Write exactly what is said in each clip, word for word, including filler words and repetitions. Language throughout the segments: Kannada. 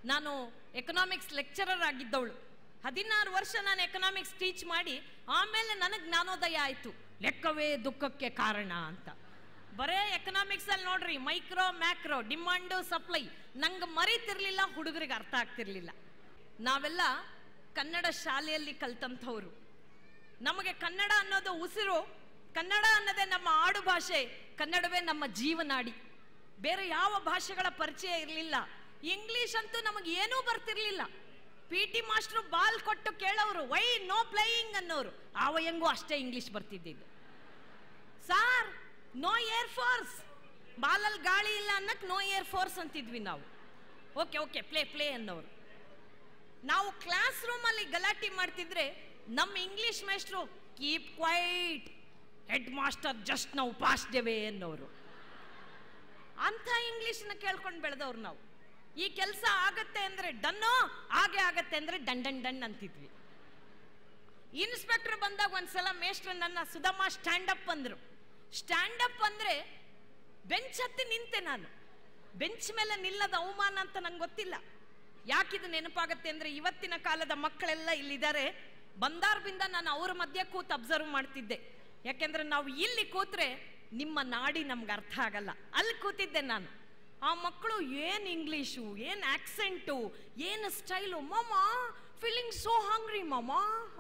ನಾನು ಎಕನಾಮಿಕ್ಸ್ ಲೆಕ್ಚರರ್ ಆಗಿದ್ದವಳು. ಹದಿನಾರು ವರ್ಷ ನಾನು ಎಕನಾಮಿಕ್ಸ್ ಟೀಚ್ ಮಾಡಿ ಆಮೇಲೆ ನನಗೆ ಜ್ಞಾನೋದಯ ಆಯಿತು, ಲೆಕ್ಕವೇ ದುಃಖಕ್ಕೆ ಕಾರಣ ಅಂತ. ಬರೇ ಎಕನಾಮಿಕ್ಸಲ್ಲಿ ನೋಡ್ರಿ, ಮೈಕ್ರೋ ಮ್ಯಾಕ್ರೋ, ಡಿಮಾಂಡು ಸಪ್ಲೈ, ನಂಗೆ ಮರೀತಿರ್ಲಿಲ್ಲ, ಹುಡುಗರಿಗೆ ಅರ್ಥ ಆಗ್ತಿರ್ಲಿಲ್ಲ. ನಾವೆಲ್ಲ ಕನ್ನಡ ಶಾಲೆಯಲ್ಲಿ ಕಲ್ತಂಥವ್ರು. ನಮಗೆ ಕನ್ನಡ ಅನ್ನೋದು ಉಸಿರು, ಕನ್ನಡ ಅನ್ನೋದೇ ನಮ್ಮ ಆಡು ಭಾಷೆ, ಕನ್ನಡವೇ ನಮ್ಮ ಜೀವನಾಡಿ. ಬೇರೆ ಯಾವ ಭಾಷೆಗಳ ಪರಿಚಯ ಇರಲಿಲ್ಲ. ಇಂಗ್ಲಿಷ್ ಅಂತೂ ನಮಗೆ ಏನೂ ಬರ್ತಿರ್ಲಿಲ್ಲ. ಪಿ ಟಿ ಮಾಸ್ಟ್ರು ಬಾಲ್ ಕೊಟ್ಟು ಕೇಳೋರು, ವೈ ನೋ ಪ್ಲೇಯಿಂಗ್ ಅನ್ನೋರು. ಆ ವಯಂಗೂ ಅಷ್ಟೇ ಇಂಗ್ಲಿಷ್ ಬರ್ತಿದ್ದಿದ್ದು. ಸಾರ್ ನೋ ಏರ್ ಫೋರ್ಸ್, ಬಾಲಲ್ಲಿ ಗಾಳಿ ಇಲ್ಲ ಅನ್ನಕ್ಕೆ ನೋ ಏರ್ ಫೋರ್ಸ್ ಅಂತಿದ್ವಿ ನಾವು. ಓಕೆ ಓಕೆ ಪ್ಲೇ ಪ್ಲೇ ಅನ್ನೋರು. ನಾವು ಕ್ಲಾಸ್ ರೂಮಲ್ಲಿ ಗಲಾಟೆ ಮಾಡ್ತಿದ್ರೆ ನಮ್ಮ English master keep quiet, head master just ನಾವು ಪಾಸ್ ಡೆವೇ ಅನ್ನೋರು. ಅಂಥ ಇಂಗ್ಲಿಷ್ನ ಕೇಳ್ಕೊಂಡು ಬೆಳೆದವ್ರು ನಾವು. ಈ ಕೆಲಸ ಆಗತ್ತೆ ಅಂದ್ರೆ ಡನ್ನೋ, ಹಾಗೆ ಆಗತ್ತೆ ಅಂದ್ರೆ ಡನ್ ಡನ್ ಡನ್ ಅಂತಿದ್ವಿ. ಇನ್ಸ್ಪೆಕ್ಟರ್ ಬಂದಾಗ ಒಂದ್ಸಲ ಮೇಷ್ಟ್ರು ನನ್ನ ಸುಧಮ್ಮ ಸ್ಟ್ಯಾಂಡ್ ಅಪ್ ಅಂದ್ರು. ಸ್ಟ್ಯಾಂಡ್ ಅಪ್ ಅಂದ್ರೆ ಬೆಂಚ್ ಹತ್ತಿ ನಿಂತೆ. ನಾನು ಬೆಂಚ್ ಮೇಲೆ ನಿಲ್ಲದ ಅವಮಾನ ಅಂತ ನಂಗೆ ಗೊತ್ತಿಲ್ಲ. ಯಾಕಿದು ನೆನಪಾಗತ್ತೆ ಅಂದ್ರೆ ಇವತ್ತಿನ ಕಾಲದ ಮಕ್ಕಳೆಲ್ಲ ಇಲ್ಲಿದ್ದಾರೆ. ಬಂದಾರ್ಬಿಂದ ನಾನು ಅವ್ರ ಮಧ್ಯೆ ಕೂತು ಅಬ್ಸರ್ವ್ ಮಾಡ್ತಿದ್ದೆ. ಯಾಕೆಂದ್ರೆ ನಾವು ಇಲ್ಲಿ ಕೂತ್ರೆ ನಿಮ್ಮ ನಾಡಿ ನಮ್ಗೆ ಅರ್ಥ ಆಗಲ್ಲ. ಅಲ್ಲಿ ಕೂತಿದ್ದೆ ನಾನು. ಆ ಮಕ್ಕಳು ಏನು ಇಂಗ್ಲೀಷು, ಏನು ಆಕ್ಸೆಂಟು, ಏನು ಸ್ಟೈಲು. ಮಾಮಾ ಫೀಲಿಂಗ್ ಸೋ ಹಂಗ್ರಿ ಮಾಮಾ.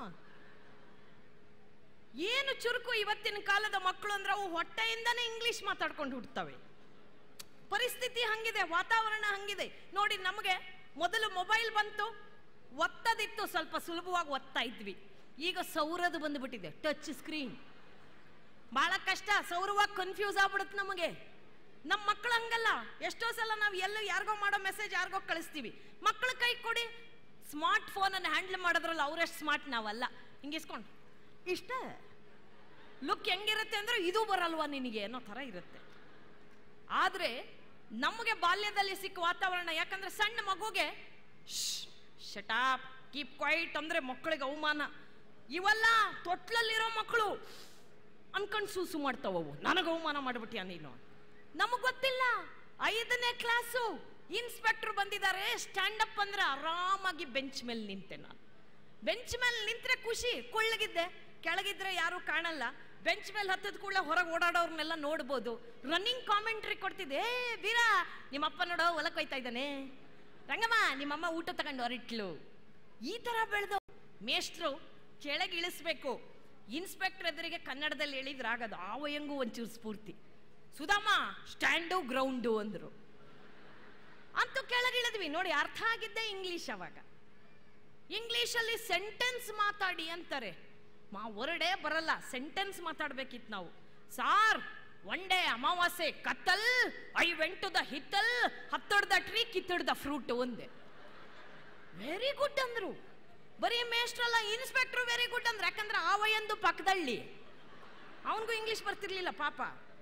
ಏನು ಚುರುಕು ಇವತ್ತಿನ ಕಾಲದ ಮಕ್ಕಳು ಅಂದ್ರೆ ಅವು ಹೊಟ್ಟೆಯಿಂದನೇ ಇಂಗ್ಲಿಷ್ ಮಾತಾಡ್ಕೊಂಡು ಹುಡ್ತವೆ. ಪರಿಸ್ಥಿತಿ ಹಂಗಿದೆ, ವಾತಾವರಣ ಹಂಗಿದೆ ನೋಡಿ. ನಮಗೆ ಮೊದಲು ಮೊಬೈಲ್ ಬಂತು, ಒತ್ತದಿತ್ತು, ಸ್ವಲ್ಪ ಸುಲಭವಾಗಿ ಒತ್ತಾ ಇದ್ವಿ. ಈಗ ಸೌರದು ಬಂದುಬಿಟ್ಟಿದೆ, ಟಚ್ ಸ್ಕ್ರೀನ್. ಬಹಳ ಕಷ್ಟ, ಸೌರವಾಗಿ ಕನ್ಫ್ಯೂಸ್ ಆಗ್ಬಿಡುತ್ತೆ ನಮಗೆ. ನಮ್ಮ ಮಕ್ಕಳು ಹಂಗಲ್ಲ. ಎಷ್ಟೋ ಸಲ ನಾವು ಎಲ್ಲೂ ಯಾರಿಗೋ ಮಾಡೋ ಮೆಸೇಜ್ ಯಾರಿಗೋ ಕಳಿಸ್ತೀವಿ. ಮಕ್ಕಳ ಕೈ ಕೊಡಿ, ಸ್ಮಾರ್ಟ್ ಫೋನನ್ನು ಹ್ಯಾಂಡಲ್ ಮಾಡೋದ್ರಲ್ಲ ಅವರೆಷ್ಟು ಸ್ಮಾರ್ಟ್ ನಾವಲ್ಲ. ಹಿಂಗಿಸ್ಕೊಂಡು ಇಷ್ಟ ಲುಕ್ ಹೆಂಗಿರುತ್ತೆ ಅಂದ್ರೆ ಇದು ಬರಲ್ವಾ ನಿನಗೆ ಅನ್ನೋ ಥರ ಇರುತ್ತೆ. ಆದರೆ ನಮಗೆ ಬಾಲ್ಯದಲ್ಲಿ ಸಿಕ್ಕ ವಾತಾವರಣ, ಯಾಕಂದ್ರೆ ಸಣ್ಣ ಮಗುಗೆ ಶಟಾಪ್ ಕೀಪ್ ಕ್ವೈಟ್ ಅಂದ್ರೆ ಮಕ್ಕಳಿಗೆ ಅವಮಾನ. ಇವೆಲ್ಲ ತೊಟ್ಲಲ್ಲಿರೋ ಮಕ್ಕಳು ಅನ್ಕೊಂಡು ಸೂಸು ಮಾಡ್ತಾವವು, ನನಗೆ ಅವಮಾನ ಮಾಡಿಬಿಟ್ಯಾ ನೀನು. ನಮಗ್ ಗೊತ್ತಿಲ್ಲ. ಐದನೇ ಕ್ಲಾಸು, ಇನ್ಸ್ಪೆಕ್ಟರ್ ಬಂದಿದ್ದಾರೆ, ಸ್ಟ್ಯಾಂಡ್ ಅಪ್ ಅಂದ್ರೆ ಆರಾಮಾಗಿ ಬೆಂಚ್ ಮೇಲೆ ನಿಂತೆ. ನಾನು ಬೆಂಚ್ ಮೇಲೆ ನಿಂತ್ರೆ ಖುಷಿ, ಕುಳ್ಳಗಿದ್ದೆ, ಕೆಳಗಿದ್ರೆ ಯಾರು ಕಾಣಲ್ಲ. ಬೆಂಚ್ ಮೇಲೆ ಹತ್ತದ ಕೂಡ ಹೊರಗೆ ಓಡಾಡೋರ್ನೆಲ್ಲ ನೋಡ್ಬೋದು. ರನ್ನಿಂಗ್ ಕಾಮೆಂಟ್ರಿ ಕೊಡ್ತಿದ್ದೆ, ಏ ವೀರ ನಿಮ್ಮಪ್ಪ ನೋಡೋ ಹೊಲಕ್ಕೆ ಹೋಯ್ತಾ ಇದ್ದಾನೆ, ರಂಗಮ್ಮ ನಿಮ್ಮಮ್ಮ ಊಟ ತಗೊಂಡು ಹೊರಟ್ಲು. ಈ ತರ ಬೆಳೆದು ಮೇಷ್ಟ್ರು ಕೆಳಗೆ ಇಳಿಸ್ಬೇಕು. ಇನ್ಸ್ಪೆಕ್ಟರ್ ಎದುರಿಗೆ ಕನ್ನಡದಲ್ಲಿ ಹೇಳಿದ್ರಾಗದು. ಆ ವಯಂಗೂ ಒಂಚೂರು ಸ್ಫೂರ್ತಿ. ಸುಧಮ್ಮ ಸ್ಟ್ಯಾಂಡು ಗ್ರೌಂಡು ಅಂದ್ರು. ಅಂತೂ ಕೆಳಗಿಳಿದ್ವಿ ನೋಡಿ. ಅರ್ಥ ಆಗಿದ್ದೆ ಇಂಗ್ಲಿಷ್. ಅವಾಗ ಇಂಗ್ಲಿಷಲ್ಲಿ ಸೆಂಟೆನ್ಸ್ ಮಾತಾಡಿ ಅಂತಾರೆ. ಮಾ ವರ್ಡೇ ಬರಲ್ಲ, ಸೆಂಟೆನ್ಸ್ ಮಾತಾಡ್ಬೇಕಿತ್ತು ನಾವು. ಸಾರ್ ಒನ್ ಡೇ ಅಮಾವಾಸ್ಯೆ ಕತ್ತಲ್, ಐ ವೆಂಟ್ ಟು ದ ಹಿತ್ತಲ್, ಹತ್ತಡ್ ದ ಟ್ರೀ ಕಿತ್ತಡ್ ದ ಫ್ರೂಟ್ ಒಂದೇ. ವೆರಿ ಗುಡ್ ಅಂದ್ರು. ಬರೀ ಮೇಷ್ಟ್ರಲ್ಲ, ಇನ್ಸ್ಪೆಕ್ಟರ್ ವೆರಿ ಗುಡ್ ಅಂದ್ರೆ. ಯಾಕಂದ್ರೆ ಆ ವಯಂದು ಪಕ್ಕದಳ್ಳಿ, ಅವನಿಗೂ ಇಂಗ್ಲಿಷ್ ಬರ್ತಿರ್ಲಿಲ್ಲ ಪಾಪ.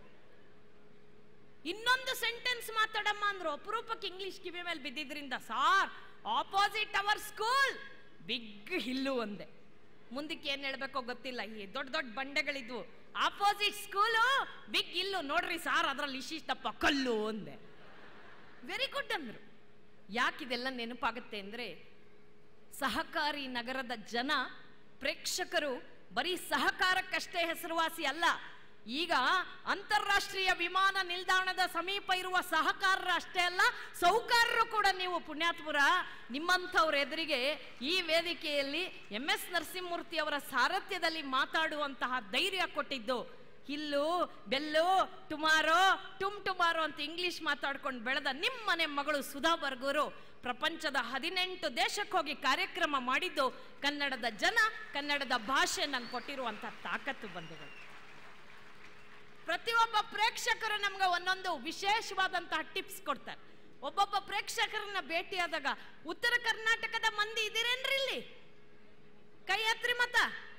ಇನ್ನೊಂದು ಸೆಂಟೆನ್ಸ್ ಮಾತಾಡಮ್ಮ ಅಂದ್ರು. ಅಪರೂಪಕ್ಕೆ ಇಂಗ್ಲಿಷ್ ಕಿವಿ ಮೇಲೆ ಬಿದ್ದಿದ್ರಿಂದ, sir opposite our school big hill ಒಂದೇ. ಮುಂದಕ್ಕೆ ಏನ್ ಹೇಳ್ಬೇಕೋ ಗೊತ್ತಿಲ್ಲ. ಈ ದೊಡ್ಡ ದೊಡ್ಡ ಬಂಡೆಗಳಿದ್ವು. ಆಪೋಸಿಟ್ ಸ್ಕೂಲು ಬಿಗ್ ಹಿಲ್ಲು ನೋಡ್ರಿ ಸಾರ್, ಅದ್ರಲ್ಲಿ ಇಷ್ಟಿಷ್ಟಪ್ಪ ಕಲ್ಲು ಒಂದೇ. ವೆರಿ ಗುಡ್ ಅಂದ್ರು. ಯಾಕಿದೆಲ್ಲ ನೆನಪಾಗುತ್ತೆ ಅಂದ್ರೆ, ಸಹಕಾರಿ ನಗರದ ಜನ ಪ್ರೇಕ್ಷಕರು ಬರೀ ಸಹಕಾರಕ್ಕಷ್ಟೇ ಹೆಸರುವಾಸಿ ಅಲ್ಲ. ಈಗ ಅಂತಾರಾಷ್ಟ್ರೀಯ ವಿಮಾನ ನಿಲ್ದಾಣದ ಸಮೀಪ ಇರುವ ಸಹಕಾರರು ಅಷ್ಟೇ ಅಲ್ಲ, ಸೌಕಾರರು ಕೂಡ. ನೀವು ಪುಣ್ಯಾತ್ಪುರ ನಿಮ್ಮಂಥವ್ರ ಎದುರಿಗೆ ಈ ವೇದಿಕೆಯಲ್ಲಿ ಎಂ ಎಸ್ ನರಸಿಂಹಮೂರ್ತಿ ಅವರ ಸಾರಥ್ಯದಲ್ಲಿ ಮಾತಾಡುವಂತಹ ಧೈರ್ಯ ಕೊಟ್ಟಿದ್ದು. ಹಿಲ್ಲು ಬೆಲ್ಲು ಟುಮಾರೋ ಟುಮ್ ಟುಮಾರೋ ಅಂತ ಇಂಗ್ಲಿಷ್ ಮಾತಾಡ್ಕೊಂಡು ಬೆಳೆದ ನಿಮ್ಮನೆ ಮಗಳು ಸುಧಾ ಬರ್ಗೂರು ಪ್ರಪಂಚದ ಹದಿನೆಂಟು ದೇಶಕ್ಕೆ ಹೋಗಿ ಕಾರ್ಯಕ್ರಮ ಮಾಡಿದ್ದು ಕನ್ನಡದ ಜನ, ಕನ್ನಡದ ಭಾಷೆ ನಂಗೆ ಕೊಟ್ಟಿರುವಂಥ ತಾಕತ್ತು ಬಂಧುಗಳು. ಪ್ರತಿಯೊಬ್ಬ ಪ್ರೇಕ್ಷಕರು ನಮ್ಗೆ ಒಂದೊಂದು ವಿಶೇಷವಾದಂತಹ ಟಿಪ್ಸ್ ಕೊಡ್ತಾರೆ. ಒಬ್ಬೊಬ್ಬ ಪ್ರೇಕ್ಷಕರನ್ನ ಭೇಟಿಯಾದಾಗ, ಉತ್ತರ ಕರ್ನಾಟಕದ ಮಂದಿ ಇದ್ದೀರೇನ್ರಿ ಇಲ್ಲಿ? ಕೈ ಎತ್ರಿ ಮತ.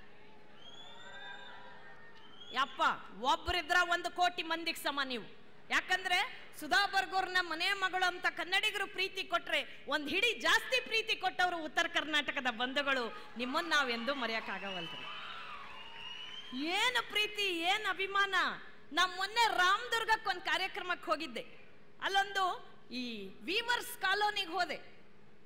ಯಪ್ಪ, ಒಬ್ಬರಿದ್ರ ಒಂದು ಕೋಟಿ ಮಂದಿಗೆ ಸಮ ನೀವು. ಯಾಕಂದ್ರೆ ಸುಧಾ ಬರ್ಗೂರ್ನ ಮನೆ ಮಗಳು ಅಂತ ಕನ್ನಡಿಗರು ಪ್ರೀತಿ ಕೊಟ್ರೆ ಒಂದ್ ಹಿಡಿ ಜಾಸ್ತಿ ಪ್ರೀತಿ ಕೊಟ್ಟವರು ಉತ್ತರ ಕರ್ನಾಟಕದ ಬಂಧುಗಳು. ನಿಮ್ಮನ್ನ ನಾವೆಂದೂ ಮರೆಯಕ್ಕಾಗವಲ್ರಿ. ಏನು ಪ್ರೀತಿ, ಏನು ಅಭಿಮಾನ. ನಾ ಮೊನ್ನೆ ರಾಮದುರ್ಗಕ್ಕೆ ಒಂದು ಕಾರ್ಯಕ್ರಮಕ್ಕೆ ಹೋಗಿದ್ದೆ. ಅಲ್ಲೊಂದು ಈ ವೀವರ್ಸ್ ಕಾಲೋನಿಗೆ ಹೋದೆ.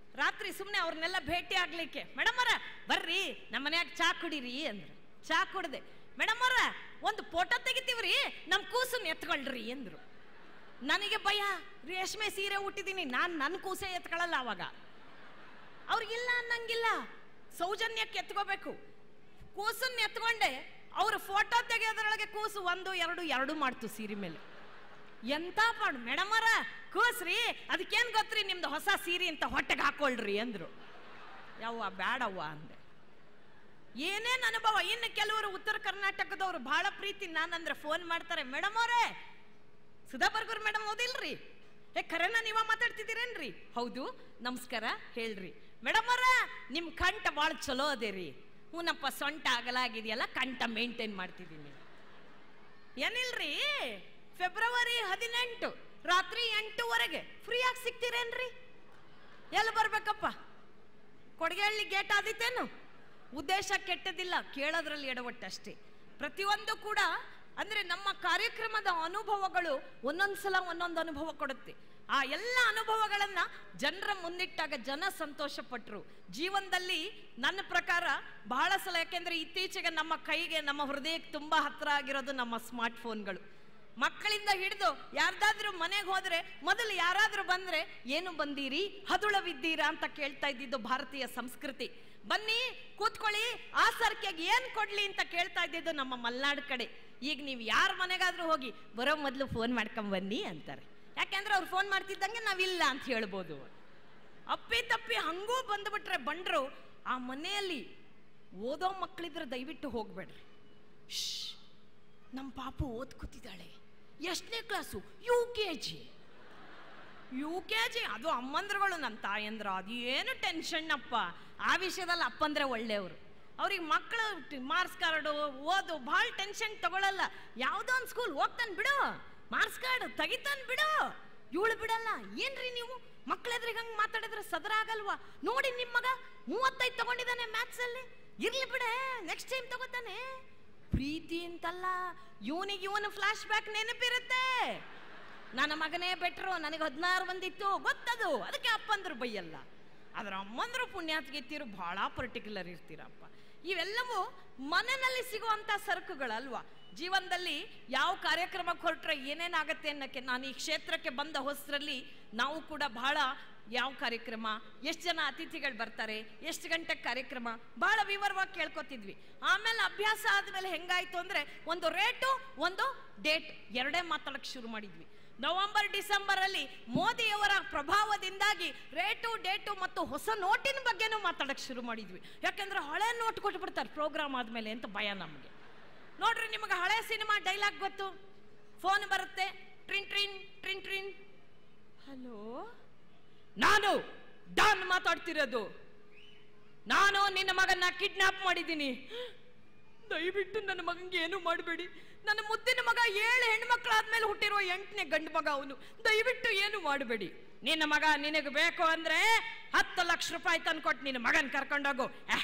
ರಾತ್ರಿ ಸುಮ್ಮನೆ ಅವ್ರನ್ನೆಲ್ಲ ಭೇಟಿ ಆಗ್ಲಿಕ್ಕೆ, ಮೇಡಮ್ ಅವರ ಬರ್ರಿ ನಮ್ಮ ಮನ್ಯಾಗ ಚಾ ಕುಡೀರಿ ಅಂದ್ರು. ಚಾ ಕುಡ್ದೆ. ಮೇಡಮ್ ಅವರ ಒಂದು ಫೋಟೋ ತೆಗಿತೀವ್ರಿ, ನಮ್ಮ ಕೂಸನ್ನ ಎತ್ಕೊಳ್ರಿ ಅಂದ್ರು. ನನಗೆ ಭಯ, ರೇಷ್ಮೆ ಸೀರೆ ಹುಟ್ಟಿದೀನಿ ನಾನು, ನನ್ನ ಕೂಸೆ ಎತ್ಕೊಳ್ಳಲ್ಲ. ಅವಾಗ ಅವ್ರಿಗಿಲ್ಲ ಅನ್ನಂಗಿಲ್ಲ, ಸೌಜನ್ಯಕ್ಕೆ ಎತ್ಕೋಬೇಕು. ಕೂಸನ್ನ ಎತ್ಕೊಂಡೆ, ಅವ್ರ ಫೋಟೋ ತೆಗೆಯೋದ್ರೊಳಗೆ ಕೂಸು ಒಂದು ಎರಡು ಎರಡು ಮಾಡ್ತು ಸೀರೆ ಮೇಲೆ. ಎಂತ ಪಾಡು, ಮೇಡಮ್ ಅವರ ಕೂಸ್ರಿ ಅದಕ್ಕೇನು ಗೊತ್ತ್ರಿ ನಿಮ್ದು ಹೊಸ ಸೀರೆ ಅಂತ ಹೊಟ್ಟೆಗೆ ಹಾಕೊಳ್ರಿ ಅಂದ್ರು. ಯವ್ವ ಬೇಡವ್ವ ಅಂದೆ. ಏನೇನು ಅನುಭವ. ಇನ್ನು ಕೆಲವರು ಉತ್ತರ ಕರ್ನಾಟಕದವ್ರು ಬಹಳ ಪ್ರೀತಿ ನಾನಂದ್ರೆ ಫೋನ್ ಮಾಡ್ತಾರೆ, ಮೇಡಮ್ ಅವರೇ ಸುಧಾ ಬರ್ಗೂರ್ ಮೇಡಮ್ ಓದಿಲ್ರಿ, ಏ ಖರೇನ ನೀವ ಮಾತಾಡ್ತಿದ್ದೀರೇನ್ರಿ? ಹೌದು ನಮಸ್ಕಾರ ಹೇಳ್ರಿ. ಮೇಡಮ್ ಅವರ ನಿಮ್ಮ ಕಂಠ ಭಾಳ ಚಲೋ ಅದೇರಿ. ಹೂನಪ್ಪ ಸೊಂಟ ಅಗಲಾಗಿದೆಯಲ್ಲ, ಕಂಠ ಮೇಂಟೈನ್ ಮಾಡ್ತಿದ್ದೀನಿ. ಏನಿಲ್ರಿ, ಫೆಬ್ರವರಿ ಹದಿನೆಂಟು ರಾತ್ರಿ ಎಂಟುವರೆಗೆ ಫ್ರೀಯಾಗಿ ಸಿಗ್ತೀರೇನ್ರಿ? ಎಲ್ಲಿ ಬರ್ಬೇಕಪ್ಪ? ಕೊಡಗೇಹಳ್ಳಿ ಗೇಟ್ ಆದಿತ್ತೇನು? ಉದ್ದೇಶ ಕೆಟ್ಟದಿಲ್ಲ, ಕೇಳೋದ್ರಲ್ಲಿ ಎಡವಟ್ಟಷ್ಟೇ. ಪ್ರತಿಯೊಂದು ಕೂಡ ಅಂದ್ರೆ ನಮ್ಮ ಕಾರ್ಯಕ್ರಮದ ಅನುಭವಗಳು ಒಂದೊಂದ್ಸಲ ಒಂದೊಂದು ಅನುಭವ ಕೊಡುತ್ತೆ. ಆ ಎಲ್ಲ ಅನುಭವಗಳನ್ನ ಜನರ ಮುಂದಿಟ್ಟಾಗ ಜನ ಸಂತೋಷ ಪಟ್ರು. ಜೀವನದಲ್ಲಿ ನನ್ನ ಪ್ರಕಾರ ಬಹಳ ಸಲ, ಯಾಕೆಂದ್ರೆ ಇತ್ತೀಚೆಗೆ ನಮ್ಮ ಕೈಗೆ ನಮ್ಮ ಹೃದಯಕ್ಕೆ ತುಂಬಾ ಹತ್ರ ಆಗಿರೋದು ನಮ್ಮ ಸ್ಮಾರ್ಟ್ ಫೋನ್ಗಳು. ಮಕ್ಕಳಿಂದ ಹಿಡಿದು ಯಾರ್ದಾದ್ರೂ ಮನೆಗೆ ಹೋದ್ರೆ ಮೊದಲು ಯಾರಾದ್ರೂ ಬಂದ್ರೆ ಏನು ಬಂದೀರಿ, ಹದುಳವಿದ್ದೀರಾ ಅಂತ ಕೇಳ್ತಾ ಇದ್ದಿದ್ದು ಭಾರತೀಯ ಸಂಸ್ಕೃತಿ. ಬನ್ನಿ ಕೂತ್ಕೊಳ್ಳಿ, ಆ ಸರ್ಕೆಗೆ ಏನ್ ಕೊಡ್ಲಿ ಅಂತ ಕೇಳ್ತಾ ಇದ್ದಿದ್ದು ನಮ್ಮ ಮಲ್ನಾಡು ಕಡೆ. ಈಗ ನೀವು ಯಾರ ಮನೆಗಾದ್ರೂ ಹೋಗಿ ಬರೋ ಮೊದಲು ಫೋನ್ ಮಾಡ್ಕೊಂಡ್ ಬನ್ನಿ ಅಂತಾರೆ. ಯಾಕೆಂದ್ರೆ ಅವ್ರು ಫೋನ್ ಮಾಡ್ತಿದ್ದಂಗೆ ನಾವಿಲ್ಲ ಅಂತ ಹೇಳ್ಬೋದು. ಅಪ್ಪಿ ತಪ್ಪಿ ಹಂಗೂ ಬಂದ್ಬಿಟ್ರೆ ಬಂಡ್ರು, ಆ ಮನೆಯಲ್ಲಿ ಓದೋ ಮಕ್ಕಳಿದ್ರೆ ದಯವಿಟ್ಟು ಹೋಗ್ಬೇಡ್ರಿ. ಶ್, ನಮ್ಮ ಪಾಪು ಓದ್ಕೊತಿದ್ದಾಳೆ, ಎಷ್ಟನೇ class? U K G. U K G ಅದು ಅಮ್ಮಂದ್ರುಗಳು, ನನ್ನ ತಾಯಂದ್ರ ಅದು ಏನು ಟೆನ್ಷನ್ ಅಪ್ಪ. ಆ ವಿಷಯದಲ್ಲಿ ಅಪ್ಪಂದ್ರೆ ಒಳ್ಳೆಯವರು. ಅವ್ರಿಗೆ ಮಕ್ಕಳು ಮಾರ್ಕ್ಸ್ ಕಾರ್ಡು ಓದು ಭಾಳ ಟೆನ್ಷನ್ ತಗೊಳ್ಳಲ್ಲ. ಯಾವುದೋ ಒಂದು ಸ್ಕೂಲ್ ಹೋಗ್ತಾನೆ ಬಿಡು, ಮಾರ್ಕ್ಸ್ ಕಾರ್ಡ್ ತೆಗಿತಾನೆ ಬಿಡು. ಇವಳು ಬಿಡಲ್ಲ. ಏನ್ರಿ ನೀವು ಮಕ್ಕಳೆದ್ರಿಗೆ ಹಂಗೆ ಮಾತಾಡಿದ್ರೆ ಸದರ ಆಗಲ್ವಾ? ನೋಡಿ ನಿಮ್ಮ ಮಗ ಮೂವತ್ತೈದು ತಗೊಂಡಿದ್ದಾನೆ ಮ್ಯಾಥ್ಸ್ ಅಲ್ಲಿ, ಇರ್ಲಿ ಬಿಡೆ ನೆಕ್ಸ್ಟ್ ಟೈಮ್ ತಗೋತಾನೆ. ಪ್ರೀತಿ ಅಂತಲ್ಲ, ಇವನಿಗೆ ಇವನು ಫ್ಲಾಶ್ ಬ್ಯಾಕ್ ನೆನಪಿರುತ್ತೆ. ನನ್ನ ಮಗನೇ ಬೆಟ್ರು, ನನಗೆ ಹದಿನಾರು ಬಂದಿತ್ತು ಗೊತ್ತದು, ಅದಕ್ಕೆ ಅಪ್ಪಂದ್ರು ಬೈಯಲ್ಲ. ಆದ್ರೆ ಅಮ್ಮಂದ್ರು ಪುಣ್ಯಾತ್ಗಿತ್ತಿರು ಬಹಳ ಪರ್ಟಿಕ್ಯುಲರ್ ಇರ್ತೀರಪ್ಪ. ಇವೆಲ್ಲವೂ ಮನೆಯಲ್ಲಿ ಸಿಗುವಂತ ಸರಕುಗಳಲ್ವಾ. ಜೀವನದಲ್ಲಿ ಯಾವ ಕಾರ್ಯಕ್ರಮಕ್ಕೆ ಹೊರಟ್ರೆ ಏನೇನಾಗತ್ತೆ ಅನ್ನಕ್ಕೆ, ನಾನು ಈ ಕ್ಷೇತ್ರಕ್ಕೆ ಬಂದ ಹೊಸರಲ್ಲಿ ನಾವು ಕೂಡ ಬಹಳ ಯಾವ ಕಾರ್ಯಕ್ರಮ, ಎಷ್ಟು ಜನ ಅತಿಥಿಗಳು ಬರ್ತಾರೆ, ಎಷ್ಟು ಗಂಟೆಗೆ ಕಾರ್ಯಕ್ರಮ, ಬಹಳ ವಿವರವಾಗಿ ಕೇಳ್ಕೊತಿದ್ವಿ. ಆಮೇಲೆ ಅಭ್ಯಾಸ ಆದ್ಮೇಲೆ ಹೆಂಗಾಯ್ತು ಅಂದ್ರೆ ಒಂದು ರೇಟು ಒಂದು ಡೇಟ್ ಎರಡೇ ಮಾತಾಡಕ್ಕೆ ಶುರು ಮಾಡಿದ್ವಿ. ನವೆಂಬರ್ ಡಿಸೆಂಬರ್ ಅಲ್ಲಿ ಮೋದಿಯವರ ಪ್ರಭಾವದಿಂದಾಗಿ ರೇಟು ಡೇಟು ಮತ್ತು ಹೊಸ ನೋಟಿನ ಬಗ್ಗೆನೂ ಮಾತಾಡಕ್ಕೆ ಶುರು ಮಾಡಿದ್ವಿ. ಯಾಕೆಂದ್ರೆ ಹಳೆ ನೋಟ್ ಕೊಟ್ಬಿಡ್ತಾರೆ ಪ್ರೋಗ್ರಾಮ್ ಆದ್ಮೇಲೆ ಅಂತ ಭಯ ನಮಗೆ. ನೋಡ್ರಿ, ನಿಮಗೆ ಹಳೆ ಸಿನಿಮಾ ಡೈಲಾಗ್ ಗೊತ್ತು. ಫೋನ್ ಬರುತ್ತೆ, ಟ್ರಿನ್ ಟ್ರಿನ್ ಟ್ರಿನ್ ಟ್ರಿನ್. ಹಲೋ, ನಾನು ಡಾನ್ ಮಾತಾಡ್ತಿರೋದು. ನಾನು ನಿನ್ನ ಮಗನ್ನ ಕಿಡ್ನಾಪ್ ಮಾಡಿದ್ದೀನಿ. ದಯವಿಟ್ಟು ನನ್ನ ಮಗಂಗೆ ಏನು ಮಾಡಬೇಡಿ. ನನ್ನ ಮುದ್ದಿನ ಮಗ ಏಳು ಹೆಣ್ಮಕ್ಳಾದ್ಮೇಲೆ ಹುಟ್ಟಿರೋ ಎಂಟನೇ ಗಂಡು ಮಗ ಅವನು. ದಯವಿಟ್ಟು ಏನು ಮಾಡಬೇಡಿ. ನಿನ್ನ ಮಗ ನಿನಗೆ ಬೇಕು ಅಂದ್ರೆ ಹತ್ತು ಲಕ್ಷ ರೂಪಾಯಿ ತಂದ್ಕೊಟ್ಟು ನಿನ್ನ ಮಗನ್ ಕರ್ಕೊಂಡೋಗು.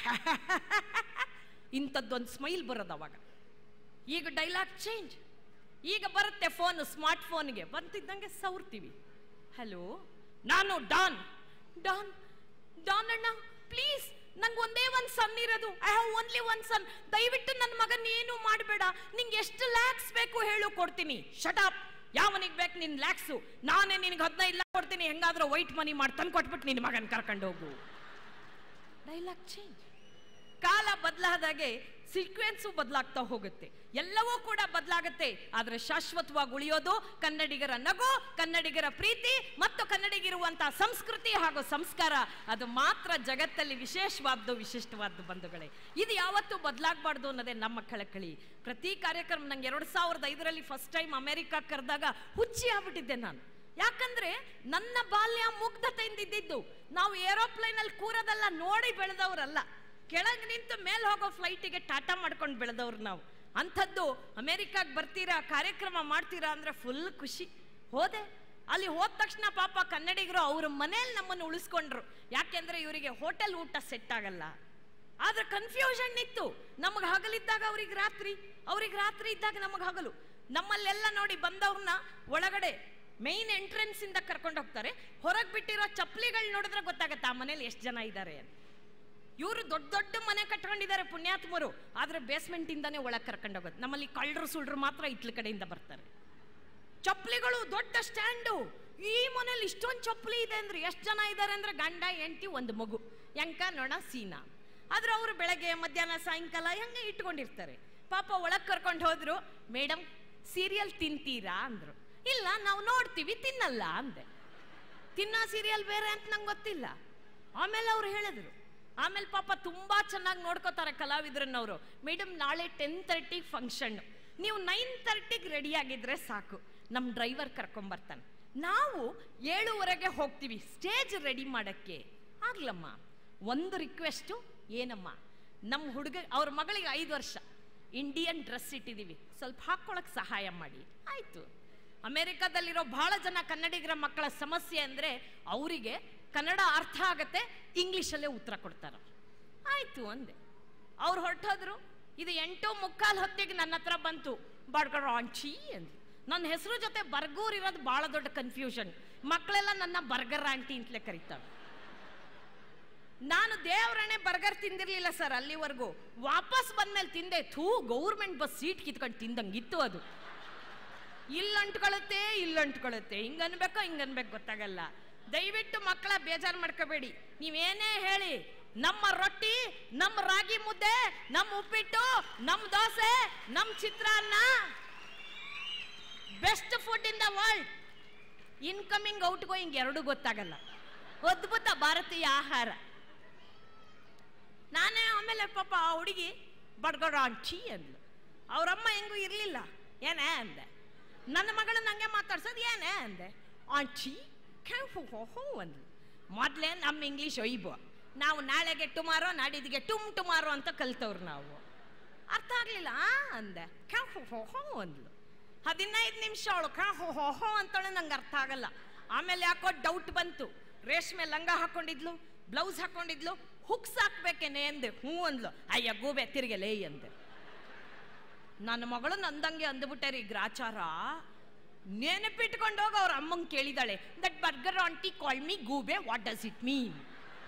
ಇಂಥದ್ದೊಂದು ಸ್ಮೈಲ್ ಬರೋದು ಅವಾಗ. ಈಗ ಡೈಲಾಗ್ ಚೇಂಜ್. ಈಗ ಬರುತ್ತೆ ಫೋನ್, ಸ್ಮಾರ್ಟ್ ಫೋನ್ಗೆ ಬಂತಿದ್ದಂಗೆ ಸೌರ್ತೀವಿ. ಹಲೋ, ನಾನು ಡಾನ್. ಡಾನ್ ಡಾನ್ ಅಣ್ಣ ಪ್ಲೀಸ್, ನಂಗೆ ಒಂದೇ ಒಂದು ಸನ್ ಇರೋದು. I have only one son. ದಯವಿಟ್ಟು ನನ್ನ ಮಗನ್ ಏನು ಮಾಡಬೇಡ. ನಿಂಗೆ ಎಷ್ಟು ಲ್ಯಾಕ್ಸ್ ಬೇಕು ಹೇಳು, ಕೊಡ್ತೀನಿ. Shut up. ಯಾವನಿಗೆ ಬೇಕು ನಿನ್ ಲ್ಯಾಕ್ಸು? ನಾನೇ ನಿನಗೆ ಹದಿನೈದು ಲ್ಯಾಕ್ ಕೊಡ್ತೀನಿ. ಹೆಂಗಾದ್ರೂ ವೈಟ್ ಮನಿ ಮಾಡಿ ತಂದು ಕೊಟ್ಬಿಟ್ಟು ನಿನ್ನ ಮಗನ್ ಕರ್ಕೊಂಡು ಹೋಗು. Dialogue change. ಕಾಲ ಬದಲಾದಾಗೆ ಸೀಕ್ವೆನ್ಸು ಬದಲಾಗ್ತಾ ಹೋಗುತ್ತೆ. ಎಲ್ಲವೂ ಕೂಡ ಬದಲಾಗುತ್ತೆ. ಆದ್ರೆ ಶಾಶ್ವತವಾಗಿ ಉಳಿಯೋದು ಕನ್ನಡಿಗರ ನಗು, ಕನ್ನಡಿಗರ ಪ್ರೀತಿ ಮತ್ತು ಕನ್ನಡಿಗಿರುವಂತಹ ಸಂಸ್ಕೃತಿ ಹಾಗೂ ಸಂಸ್ಕಾರ. ಅದು ಮಾತ್ರ ಜಗತ್ತಲ್ಲಿ ವಿಶೇಷವಾದ್ದು, ವಿಶಿಷ್ಟವಾದ್ದು ಬಂಧುಗಳೇ. ಇದು ಯಾವತ್ತೂ ಬದಲಾಗಬಾರ್ದು ಅನ್ನೋದೇ ನಮ್ಮ ಕಳಕಳಿ. ಪ್ರತಿ ಕಾರ್ಯಕ್ರಮ, ನಂಗೆ ಎರಡು ಸಾವಿರದ ಐದರಲ್ಲಿ ಫಸ್ಟ್ ಟೈಮ್ ಅಮೆರಿಕಾ ಕರೆದಾಗ ಹುಚ್ಚಿ ಆಗ್ಬಿಟ್ಟಿದ್ದೆ ನಾನು. ಯಾಕಂದ್ರೆ ನನ್ನ ಬಾಲ್ಯ ಮುಗ್ಧತೆಯಿಂದ ಇದ್ದಿದ್ದು. ನಾವು ಏರೋಪ್ಲೇನ್ ಅಲ್ಲಿ ಕೂರೋದಲ್ಲ, ನೋಡಿ ಬೆಳೆದವರಲ್ಲ. ಕೆಳಗೆ ನಿಂತು ಮೇಲೆ ಹೋಗೋ ಫ್ಲೈಟಿಗೆ ಟಾಟಾ ಮಾಡ್ಕೊಂಡು ಬೆಳೆದವ್ರು ನಾವು. ಅಂಥದ್ದು ಅಮೆರಿಕಾಗೆ ಬರ್ತೀರಾ, ಕಾರ್ಯಕ್ರಮ ಮಾಡ್ತೀರಾ ಅಂದ್ರೆ ಫುಲ್ ಖುಷಿ. ಹೋದೆ. ಅಲ್ಲಿ ಹೋದ ತಕ್ಷಣ ಪಾಪ ಕನ್ನಡಿಗರು ಅವ್ರ ಮನೇಲಿ ನಮ್ಮನ್ನು ಉಳಿಸ್ಕೊಂಡ್ರು. ಯಾಕೆಂದ್ರೆ ಇವರಿಗೆ ಹೋಟೆಲ್ ಊಟ ಸೆಟ್ ಆಗಲ್ಲ. ಆದ್ರೆ ಕನ್ಫ್ಯೂಷನ್ ಇತ್ತು. ನಮಗೆ ಹಗಲಿದ್ದಾಗ ಅವ್ರಿಗೆ ರಾತ್ರಿ, ಅವ್ರಿಗೆ ರಾತ್ರಿ ಇದ್ದಾಗ ನಮಗೆ ಹಗಲು. ನಮ್ಮಲ್ಲೆಲ್ಲ ನೋಡಿ ಬಂದವ್ರನ್ನ ಒಳಗಡೆ ಮೈನ್ ಎಂಟ್ರೆನ್ಸ್ ಇಂದ ಕರ್ಕೊಂಡು ಹೋಗ್ತಾರೆ. ಹೊರಗೆ ಬಿಟ್ಟಿರೋ ಚಪ್ಪಲಿಗಳು ನೋಡಿದ್ರೆ ಗೊತ್ತಾಗತ್ತೆ ಆ ಮನೇಲಿ ಎಷ್ಟು ಜನ ಇದ್ದಾರೆ ಅಂತ. ಇವರು ದೊಡ್ಡ ದೊಡ್ಡ ಮನೆ ಕಟ್ಕೊಂಡಿದ್ದಾರೆ ಪುಣ್ಯಾತ್ಮರು, ಆದ್ರೆ ಬೇಸ್ಮೆಂಟ್ ಇಂದಾನೆ ಒಳಗೆ ಕರ್ಕೊಂಡು ಹೋಗೋದು. ನಮ್ಮಲ್ಲಿ ಕಳ್ಳರು ಸುಳ್ರು ಮಾತ್ರ ಇಟ್ಲ ಕಡೆಯಿಂದ ಬರ್ತಾರೆ. ಚಪ್ಪಲಿಗಳು ದೊಡ್ಡ ಸ್ಟ್ಯಾಂಡು. ಈ ಮನೇಲಿ ಇಷ್ಟೊಂದು ಚಪ್ಪಲಿ ಇದೆ ಅಂದ್ರೆ ಎಷ್ಟು ಜನ ಇದ್ದಾರೆ ಅಂದ್ರೆ ಗಂಡ ಹೆಂಡತಿ ಒಂದು ಮಗು, ಎಂಕ ನೋಡ ಸೀನಾ. ಆದ್ರೆ ಅವರು ಬೆಳಗ್ಗೆ ಮಧ್ಯಾಹ್ನ ಸಾಯಂಕಾಲ ಹೆಂಗೆ ಇಟ್ಕೊಂಡಿರ್ತಾರೆ. ಪಾಪ ಒಳಗೆ ಕರ್ಕೊಂಡು ಹೋದ್ರು. ಮೇಡಮ್ ಸೀರಿಯಲ್ ತಿಂತೀರಾ ಅಂದ್ರು. ಇಲ್ಲ ನಾವು ನೋಡ್ತೀವಿ ತಿನ್ನಲ್ಲ ಅಂದೆ. ತಿನ್ನೋ ಸೀರಿಯಲ್ ಬೇರೆ ಅಂತ ನಂಗೆ ಗೊತ್ತಿಲ್ಲ. ಆಮೇಲೆ ಅವ್ರು ಹೇಳಿದ್ರು. ಆಮೇಲೆ ಪಾಪ ತುಂಬಾ ಚೆನ್ನಾಗಿ ನೋಡ್ಕೋತಾರೆ ಕಲಾವಿದ್ರನ್ನವರು. ಮೇಡಮ್ ನಾಳೆ ಟೆನ್ ತರ್ಟಿಗೆ ಫಂಕ್ಷನ್, ನೀವು ನೈನ್ ತರ್ಟಿಗೆ ರೆಡಿ ಆಗಿದ್ರೆ ಸಾಕು, ನಮ್ಮ ಡ್ರೈವರ್ ಕರ್ಕೊಂಬರ್ತಾನೆ. ನಾವು ಏಳುವರೆಗೆ ಹೋಗ್ತೀವಿ ಸ್ಟೇಜ್ ರೆಡಿ ಮಾಡಕ್ಕೆ. ಆಗ್ಲಮ್ಮ, ಒಂದು ರಿಕ್ವೆಸ್ಟು. ಏನಮ್ಮ? ನಮ್ಮ ಹುಡುಗ ಅವ್ರ ಮಗಳಿಗೆ ಐದು ವರ್ಷ ಇಂಡಿಯನ್ ಡ್ರೆಸ್ ಇಟ್ಟಿದ್ದೀವಿ, ಸ್ವಲ್ಪ ಹಾಕ್ಕೊಳಕ್ಕೆ ಸಹಾಯ ಮಾಡಿ. ಆಯಿತು. ಅಮೆರಿಕಾದಲ್ಲಿರೋ ಬಹಳ ಜನ ಕನ್ನಡಿಗರ ಮಕ್ಕಳ ಸಮಸ್ಯೆ ಅಂದರೆ ಅವರಿಗೆ ಕನ್ನಡ ಅರ್ಥ ಆಗತ್ತೆ, ಇಂಗ್ಲೀಷಲ್ಲೇ ಉತ್ತರ ಕೊಡ್ತಾರೆ. ಆಯಿತು ಅಂದೆ. ಅವ್ರು ಹೊರಟೋದ್ರು. ಇದು ಎಂಟು ಮುಕ್ಕಾಲು ಹೊತ್ತಿಗೆ ನನ್ನ ಹತ್ರ ಬಂತು. ಬರ್ಗರ್ ಆಂಟಿ ಅಂದ್ರು. ನನ್ನ ಹೆಸರು ಜೊತೆ ಬರ್ಗೂರ್ ಇರೋದು ಭಾಳ ದೊಡ್ಡ ಕನ್ಫ್ಯೂಷನ್. ಮಕ್ಕಳೆಲ್ಲ ನನ್ನ ಬರ್ಗರ್ ಆಂಟಿ ಅಂತಲೇ ಕರೀತಾರೆ. ನಾನು ದೇವರಣೆ ಬರ್ಗರ್ ತಿಂದಿರ್ಲಿಲ್ಲ ಸರ್ ಅಲ್ಲಿವರೆಗೂ. ವಾಪಸ್ ಬಂದ್ಮೇಲೆ ತಿಂದೆ. ಥೂ, ಗೌರ್ಮೆಂಟ್ ಬಸ್ ಸೀಟ್ ಕಿತ್ಕೊಂಡು ತಿಂದಂಗಿತ್ತು ಅದು. ಇಲ್ಲಂಟ್ಕೊಳುತ್ತೆ ಇಲ್ಲಂಟ್ಕೊಳುತ್ತೆ, ಹಿಂಗ ಅನ್ಬೇಕೋ ಹಿಂಗ ಅನ್ಬೇಕು ಗೊತ್ತಾಗಲ್ಲ. ದಯವಿಟ್ಟು ಮಕ್ಕಳ ಬೇಜಾರು ಮಾಡ್ಕೋಬೇಡಿ. ನೀವೇನೇ ಹೇಳಿ, ನಮ್ಮ ರೊಟ್ಟಿ, ನಮ್ಮ ರಾಗಿ ಮುದ್ದೆ, ನಮ್ಮ ಉಪ್ಪಿಟ್ಟು, ನಮ್ಮ ದೋಸೆ, ನಮ್ಮ ಚಿತ್ರಾನ್ನ best food in the world. Incoming outgoing ಎರಡು ಗೊತ್ತಾಗಲ್ಲ. ಅದ್ಭುತ ಭಾರತೀಯ ಆಹಾರ. ನಾನೇ ಆಮೇಲೆ ಪಾಪ ಆ ಹುಡುಗಿ ಬಡ್ಗಡ ಆಂಟಿ ಅಂದ್ಲು. ಅವರಮ್ಮ ಹೆಂಗೂ ಇರಲಿಲ್ಲ. ಏನೇ ಅಂದೆ. ನನ್ನ ಮಗಳು ನಂಗೆ ಮಾತಾಡ್ಸೋದು. ಏನೇ ಅಂದೆ. ಆಂಟಿ ಕ್ಯಾಫು ಹೋ ಅಂದ್ಲು. ಮೊದಲೇ ನಮ್ಮ ಇಂಗ್ಲೀಷ್ ಒಯ್ಬು. ನಾವು ನಾಳೆಗೆ ಟುಮಾರೋ, ನಾಡಿದಿಗೆ ಟುಮ್ ಟುಮಾರೋ ಅಂತ ಕಲ್ತವ್ರು ನಾವು. ಅರ್ಥ ಆಗಲಿಲ್ಲ ಅಂದೆ. ಕ್ಯಾಫು ಹೋ ಅಂದ್ಲು. ಹದಿನೈದು ನಿಮಿಷ ಅವಳು ಕ್ಯಾ ಹೋ ಹೋ ಅಂತೇಳಿ ನಂಗೆ ಅರ್ಥ ಆಗಲ್ಲ. ಆಮೇಲೆ ಯಾಕೋ ಡೌಟ್ ಬಂತು. ರೇಷ್ಮೆ ಲಂಗ ಹಾಕೊಂಡಿದ್ಲು, ಬ್ಲೌಸ್ ಹಾಕೊಂಡಿದ್ಲು. ಹುಕ್ಸ್ ಹಾಕ್ಬೇಕೇನೆ ಅಂದೆ. ಹ್ಞೂ ಅಂದ್ಲು. ಅಯ್ಯ ಗೂಬೆ ತಿರ್ಗಲೇ ಅಂದೆ. ನನ್ನ ಮಗಳು ನಂದಂಗೆ ಅಂದ್ಬಿಟ್ಟೆ ಗ್ರಾಚಾರ. ನೆನಪಿಟ್ಕೊಂಡೋಗಿ ಅವ್ರ ಅಮ್ಮಂಗೆ ಕೇಳಿದಾಳೆ, that burger aunty call me ಗೂಬೆ, ವಾಟ್ ಡಸ್ ಇಟ್ ಮೀನ್?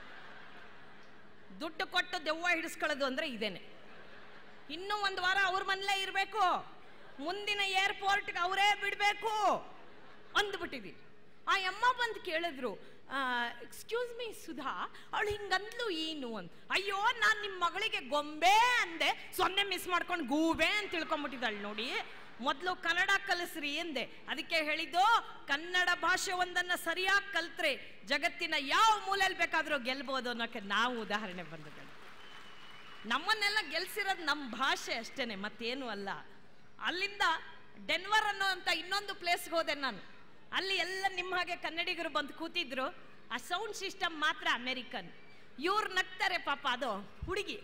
ದುಡ್ಡು ಕೊಟ್ಟು ದೆವ್ವ ಹಿಡಿಸ್ಕೊಳ್ಳೋದು ಅಂದ್ರೆ ಇದೇನೆ. ಇನ್ನೂ ಒಂದು ವಾರ ಅವ್ರ ಮನೇಲೇ ಇರಬೇಕು, ಮುಂದಿನ ಏರ್ಪೋರ್ಟ್ಗೆ ಅವರೇ ಬಿಡಬೇಕು ಅಂದ್ಬಿಟ್ಟಿದ್ವಿ. ಆ ಅಮ್ಮ ಬಂದು ಕೇಳಿದ್ರು, ಎಕ್ಸ್ಕ್ಯೂಸ್ ಮೀ ಸುಧಾ, ಅವಳು ಹಿಂಗಂದ್ಲು ಏನು ಅಂತ. ಅಯ್ಯೋ, ನಾನು ನಿಮ್ಮ ಮಗಳಿಗೆ ಗೊಂಬೆ ಅಂದೆ, ಸೊನ್ನೆ ಮಿಸ್ ಮಾಡ್ಕೊಂಡು ಗೂಬೆ ಅಂತ ತಿಳ್ಕೊಂಬಿಟ್ಟಿದ್ದಾಳೆ ನೋಡಿ. ಮೊದಲು ಕನ್ನಡ ಕಲಿಸ್ರಿ ಎಂದೆ. ಅದಕ್ಕೆ ಹೇಳಿದ್ದು, ಕನ್ನಡ ಭಾಷೆ ಒಂದನ್ನು ಸರಿಯಾಗಿ ಕಲ್ತ್ರೆ ಜಗತ್ತಿನ ಯಾವ ಮೂಲೆಯಲ್ಲಿ ಬೇಕಾದರೂ ಗೆಲ್ಬೋದು ಅನ್ನೋಕ್ಕೆ ನಾವು ಉದಾಹರಣೆ ಬಂದಿದ್ದೇವೆ. ನಮ್ಮನ್ನೆಲ್ಲ ಗೆಲ್ಸಿರೋದು ನಮ್ಮ ಭಾಷೆ ಅಷ್ಟೇನೆ, ಮತ್ತೇನು ಅಲ್ಲ. ಅಲ್ಲಿಂದ ಡೆನ್ವರ್ ಅನ್ನೋ ಅಂತ ಇನ್ನೊಂದು ಪ್ಲೇಸ್ಗೆ ಹೋದೆ ನಾನು. ಅಲ್ಲಿ ಎಲ್ಲ ನಿಮ್ಮ ಹಾಗೆ ಕನ್ನಡಿಗರು ಬಂದು ಕೂತಿದ್ರು. ಆ ಸೌಂಡ್ ಸಿಸ್ಟಮ್ ಮಾತ್ರ ಅಮೆರಿಕನ್. ಇವ್ರು ನಗ್ತಾರೆ ಪಾಪ. ಅದು ಹುಡುಗಿ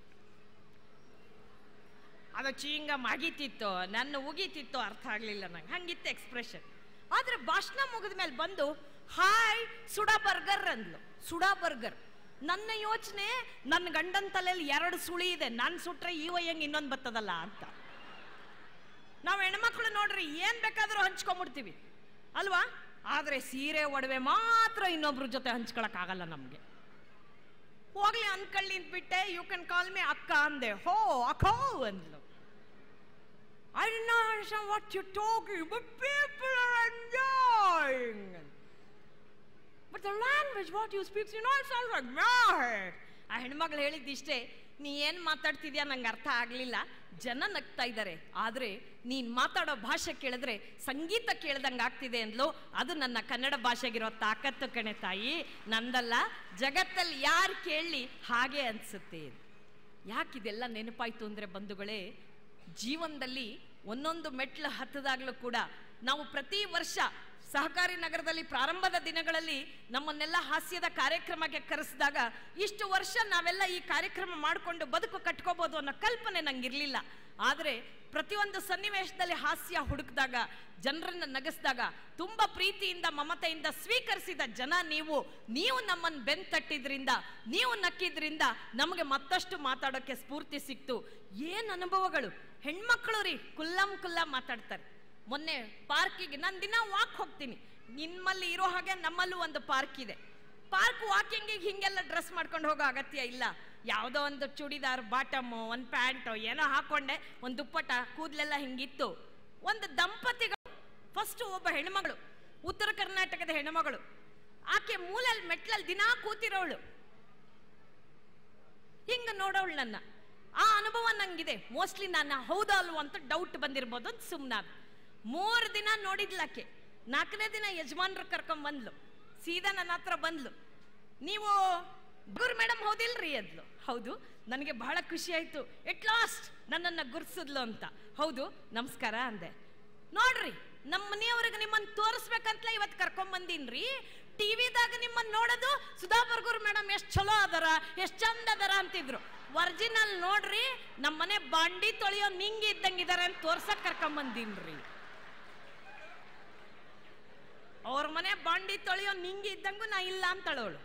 ಅದು ಚೀಂಗ ಮಗಿತಿತ್ತು, ನನ್ನ ಉಗಿತಿತ್ತು, ಅರ್ಥ ಆಗಲಿಲ್ಲ ನಂಗೆ. ಹಂಗಿತ್ತು ಎಕ್ಸ್ಪ್ರೆಷನ್. ಆದರೆ ಭಾಷಣ ಮುಗಿದ ಮೇಲೆ ಬಂದು ಹಾಯ್ ಸುಡಾ ಬರ್ಗರ್ ಅಂದ್ಲು. ಸುಡಾ ಬರ್ಗರ್. ನನ್ನ ಯೋಚನೆ, ನನ್ನ ಗಂಡನ ತಲೆಯಲ್ಲಿ ಎರಡು ಸುಳಿ ಇದೆ, ನಾನು ಸುಟ್ರೆ ಈ ವಯ್ಯಂಗೆ ಇನ್ನೊಂದು ಬರ್ತದಲ್ಲ ಅಂತ. ನಾವು ಹೆಣ್ಮಕ್ಳು ನೋಡ್ರಿ ಏನ್ ಬೇಕಾದ್ರೂ ಹಂಚ್ಕೊಂಡ್ಬಿಡ್ತೀವಿ ಅಲ್ವಾ? ಆದ್ರೆ ಸೀರೆ ಒಡವೆ ಮಾತ್ರ ಇನ್ನೊಬ್ರ ಜೊತೆ ಹಂಚ್ಕೊಳಕ್ ಆಗಲ್ಲ ನಮ್ಗೆ. ಹೋಗ್ಲಿ ಅನ್ಕಳ್ಳಿ ಅಂದ್ಬಿಟ್ಟೆ. ಯು ಕ್ಯಾನ್ ಕಾಲ್ ಮಿ ಅಕ್ಕ ಅಂದೆ. ಹೋ ಅಕ್ಕೋ ಅಂದ್ಲು. I did not understand what you're talking, but people are enjoying. But the language what you speak, you know, it sounds like mad. ಆ ಹೆಣ್ಮಗಳು ಹೇಳಿದ್ದಿಷ್ಟೇ, ನೀ ಏನು ಮಾತಾಡ್ತಿದ್ಯಾ ನಂಗೆ ಅರ್ಥ ಆಗಲಿಲ್ಲ, ಜನ ನಗ್ತಾ ಇದ್ದಾರೆ, ಆದರೆ ನೀನು ಮಾತಾಡೋ ಭಾಷೆ ಕೇಳಿದ್ರೆ ಸಂಗೀತ ಕೇಳ್ದಂಗೆ ಆಗ್ತಿದೆ ಅಂದ್ಲು. ಅದು ನನ್ನ ಕನ್ನಡ ಭಾಷೆಗಿರೋ ತಾಕತ್ತು ಕಣೆ ತಾಯಿ, ನಂದಲ್ಲ. ಜಗತ್ತಲ್ಲಿ ಯಾರು ಕೇಳಲಿ ಹಾಗೆ ಅನಿಸುತ್ತೆ. ಯಾಕಿದೆಲ್ಲ ನೆನಪಾಯಿತು ಅಂದರೆ ಬಂಧುಗಳೇ, ಜೀವನದಲ್ಲಿ ಒಂದೊಂದು ಮೆಟ್ಲು ಹತ್ತದಾಗಲೂ ಕೂಡ ನಾವು ಪ್ರತಿ ವರ್ಷ ಸಹಕಾರಿ ನಗರದಲ್ಲಿ ಪ್ರಾರಂಭದ ದಿನಗಳಲ್ಲಿ ನಮ್ಮನ್ನೆಲ್ಲ ಹಾಸ್ಯದ ಕಾರ್ಯಕ್ರಮಕ್ಕೆ ಕರೆಸಿದಾಗ ಇಷ್ಟು ವರ್ಷ ನಾವೆಲ್ಲ ಈ ಕಾರ್ಯಕ್ರಮ ಮಾಡಿಕೊಂಡು ಬದುಕು ಕಟ್ಕೋಬೋದು ಅನ್ನೋ ಕಲ್ಪನೆ ನಂಗಿರಲಿಲ್ಲ. ಆದರೆ ಪ್ರತಿಯೊಂದು ಸನ್ನಿವೇಶದಲ್ಲಿ ಹಾಸ್ಯ ಹುಡುಕಿದಾಗ, ಜನರನ್ನು ನಗಿಸಿದಾಗ, ತುಂಬ ಪ್ರೀತಿಯಿಂದ ಮಮತೆಯಿಂದ ಸ್ವೀಕರಿಸಿದ ಜನ ನೀವು. ನೀವು ನಮ್ಮನ್ನು ಬೆನ್ ತಟ್ಟಿದ್ರಿಂದ, ನೀವು ನಕ್ಕಿದ್ರಿಂದ ನಮಗೆ ಮತ್ತಷ್ಟು ಮಾತಾಡೋಕ್ಕೆ ಸ್ಫೂರ್ತಿ ಸಿಕ್ತು. ಏನು ಅನುಭವಗಳು! ಹೆಣ್ಮಕ್ಳು ರೀ ಕುಲ್ಲಂ ಕುಲ್ಲ ಮಾತಾಡ್ತಾರೆ. ಮೊನ್ನೆ ಪಾರ್ಕಿಗೆ ನಾನು ದಿನ ವಾಕ್ ಹೋಗ್ತೀನಿ. ನಿಮ್ಮಲ್ಲಿ ಇರೋ ಹಾಗೆ ನಮ್ಮಲ್ಲೂ ಒಂದು ಪಾರ್ಕ್ ಇದೆ. ಪಾರ್ಕ್ ವಾಕಿಂಗಿಗೆ ಹಿಂಗೆಲ್ಲ ಡ್ರೆಸ್ ಮಾಡ್ಕೊಂಡು ಹೋಗೋ ಅಗತ್ಯ ಇಲ್ಲ. ಯಾವುದೋ ಒಂದು ಚೂಡಿದಾರ್, ಬಾಟಮು, ಒಂದು ಪ್ಯಾಂಟು ಏನೋ ಹಾಕೊಂಡೆ, ಒಂದು ದುಪ್ಪಟ, ಕೂದಲೆಲ್ಲ ಹಿಂಗಿತ್ತು. ಒಂದು ದಂಪತಿಗಳು, ಫಸ್ಟ್ ಒಬ್ಬ ಹೆಣ್ಮಗಳು, ಉತ್ತರ ಕರ್ನಾಟಕದ ಹೆಣ್ಮಗಳು, ಆಕೆ ಮೂಲಲ್ಲಿ ಮೆಟ್ಲಲ್ಲಿ ದಿನಾ ಕೂತಿರೋಳು. ಹಿಂಗ ನೋಡೋಳು ನನ್ನ. ಆ ಅನುಭವ ನಂಗಿದೆ. ಮೋಸ್ಟ್ಲಿ ನಾನು ಹೌದಾ ಅಲ್ವ ಅಂತ ಡೌಟ್ ಬಂದಿರ್ಬೋದು ಅಂತ ಸುಮ್ಮನಾದ. ಮೂರು ದಿನ ನೋಡಿದ್ಲಾಕೆ. ನಾಲ್ಕನೇ ದಿನ ಯಜಮಾನ್ರು ಕರ್ಕೊಂಡ್ ಬಂದ್ಲು. ಸೀದಾ ನನ್ನ ಹತ್ರ ಬಂದ್ಲು. ನೀವು ಗುರು ಮೇಡಮ್ ಹೌದಿಲ್ರಿ ಅಂದ್ಲು. ಹೌದು. ನನಗೆ ಬಹಳ ಖುಷಿ ಆಯ್ತು, ಎಟ್ ಲಾಸ್ಟ್ ನನ್ನನ್ನು ಗುರ್ಸಿದ್ಲು ಅಂತ. ಹೌದು ನಮಸ್ಕಾರ ಅಂದೆ. ನೋಡ್ರಿ, ನಮ್ಮ ಮನೆಯವ್ರಿಗೆ ನಿಮ್ಮನ್ನು ತೋರಿಸ್ಬೇಕಂತಲೇ ಇವತ್ತು ಕರ್ಕೊಂಡ್ ಬಂದೀನ್ರಿ. ಟಿವಿದಾಗ ನಿಮ್ಮನ್ನು ನೋಡೋದು ಸುಧಾಪುರ ಗುರು ಮೇಡಮ್ ಎಷ್ಟು ಚಲೋ ಅದರ, ಎಷ್ಟು ಚಂದ ಅದರ ಅಂತಿದ್ರು. ಒರಿಜಿನಲ್ ನೋಡ್ರಿ, ನಮ್ಮ ಮನೆ ಬಾಂಡಿ ತೊಳೆಯೋ ನಿಂಗೆ ಇದ್ದಂಗಿದಾರೆ ಅಂತ ತೋರ್ಸಕ್ ಕರ್ಕೊಂಡ್ ಬಂದೀನ್ರಿ. ಅವ್ರ ಮನೆ ಬಾಂಡಿ ತೊಳೆಯೋ ನಿಂಗೆ ಇದ್ದಂಗೂ ನಾ ಇಲ್ಲ ಅಂತಳೋಳು.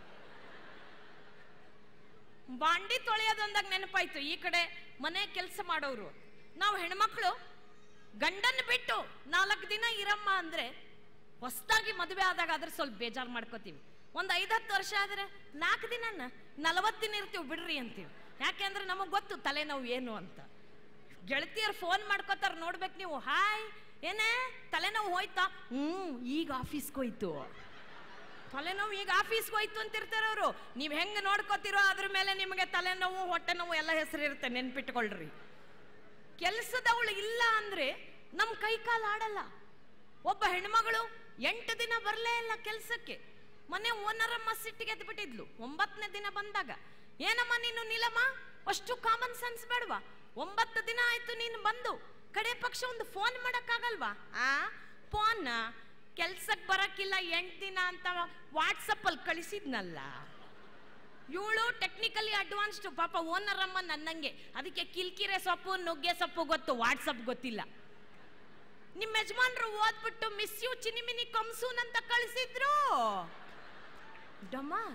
ಬಾಂಡಿ ತೊಳೆಯೋದೊಂದಾಗ ನೆನಪಾಯ್ತು, ಈ ಕಡೆ ಮನೆ ಕೆಲಸ ಮಾಡೋರು ನಾವು ಹೆಣ್ಮಕ್ಳು ಗಂಡನ್ ಬಿಟ್ಟು ನಾಲ್ಕು ದಿನ ಇರಮ್ಮ ಅಂದ್ರೆ, ಹೊಸದಾಗಿ ಮದುವೆ ಆದಾಗ ಆದ್ರೆ ಸ್ವಲ್ಪ ಬೇಜಾರು ಮಾಡ್ಕೋತೀವಿ. ಒಂದು ಐದತ್ತು ವರ್ಷ ಆದ್ರೆ ನಾಲ್ಕು ದಿನ ನಲವತ್ತು ದಿನ ಇರ್ತೀವಿ ಬಿಡ್ರಿ ಅಂತೀವಿ. ಯಾಕೆಂದ್ರೆ ನಮಗ್ ಗೊತ್ತು ತಲೆನೋವು ಏನು ಅಂತ. ಗೆಳತಿಯರು ಫೋನ್ ಮಾಡ್ಕೋತಾರ, ನೋಡ್ಬೇಕು ನೀವು. ಹಾಯ್, ಏನೇ ತಲೆನೋವು ಹೋಯ್ತಾ? ಹ್ಮ್ ಈಗ ಆಫೀಸ್ಗೆ ಹೋಯ್ತು. ತಲೆನೋವು ಈಗ ಆಫೀಸ್ಗೆ ಹೋಯ್ತು ಅಂತಿರ್ತಾರೆ ಅವರು. ನೀವು ಹೆಂಗೆ ನೋಡ್ಕೋತಿರೋ ಅದ್ರ ಮೇಲೆ ನಿಮಗೆ ತಲೆನೋವು, ಹೊಟ್ಟೆ ನೋವು ಎಲ್ಲ ಹೆಸರು ಇರುತ್ತೆ, ನೆನ್ಪಿಟ್ಕೊಳ್ರಿ. ಕೆಲಸದವಳು ಇಲ್ಲ ಅಂದ್ರೆ ನಮ್ ಕೈ ಕಾಲು ಆಡಲ್ಲ. ಒಬ್ಬ ಹೆಣ್ಮಗಳು ಎಂಟು ದಿನ ಬರಲೇ ಇಲ್ಲ ಕೆಲಸಕ್ಕೆ. ಮೊನ್ನೆ ಓನರಮ್ಮ ಸಿಟ್ಟಿಗೆ ಎದ್ದು ಬಿಟ್ಟಿದ್ಲು. ಒಂಬತ್ತನೇ ದಿನ ಬಂದಾಗ, ಏನಮ್ಮ ನೀನು ನೀಲಮ್ಮ, ಅಷ್ಟು ಕಾಮನ್ ಸೆನ್ಸ್ ಬೇಡವಾ? ಒಂಬತ್ತು ದಿನ ಆಯ್ತು ನೀನು ಬಂದು, ಕಡೆ ಪಕ್ಷ ಒಂದು ಫೋನ್ ಮಾಡಕ್ಕಾಗಲ್ವಾ? ಆ ಫೋನ್ ಕೆಲ್ಸಕ್ಕೆ ಬರಕ್ಕಿಲ್ಲ ಎಂಟು ದಿನ ಅಂತ ವಾಟ್ಸಪ್ ಅಲ್ಲಿ ಕಳಿಸಿದ್ನಲ್ಲ. ಇವಳು ಟೆಕ್ನಿಕಲಿ ಅಡ್ವಾನ್ಸ್ಡ್ ಪಾಪ. ಓನರ್ ಅಮ್ಮ ನನ್ನಂಗೆ, ಅದಕ್ಕೆ ಕಿಲ್ಕಿರೆ ಸೊಪ್ಪು, ನುಗ್ಗೆ ಸೊಪ್ಪು ಗೊತ್ತು, ವಾಟ್ಸಪ್ ಗೊತ್ತಿಲ್ಲ. ನಿಮ್ಮ ಯಜಮಾನ್ರು ಓದ್ಬಿಟ್ಟು ಮಿಸ್ ಯು ಚಿನಿಮಿನಿ ಕಂಸೂನ್ ಅಂತ ಕಳಿಸಿದ್ರು. ಡಮಾರ್.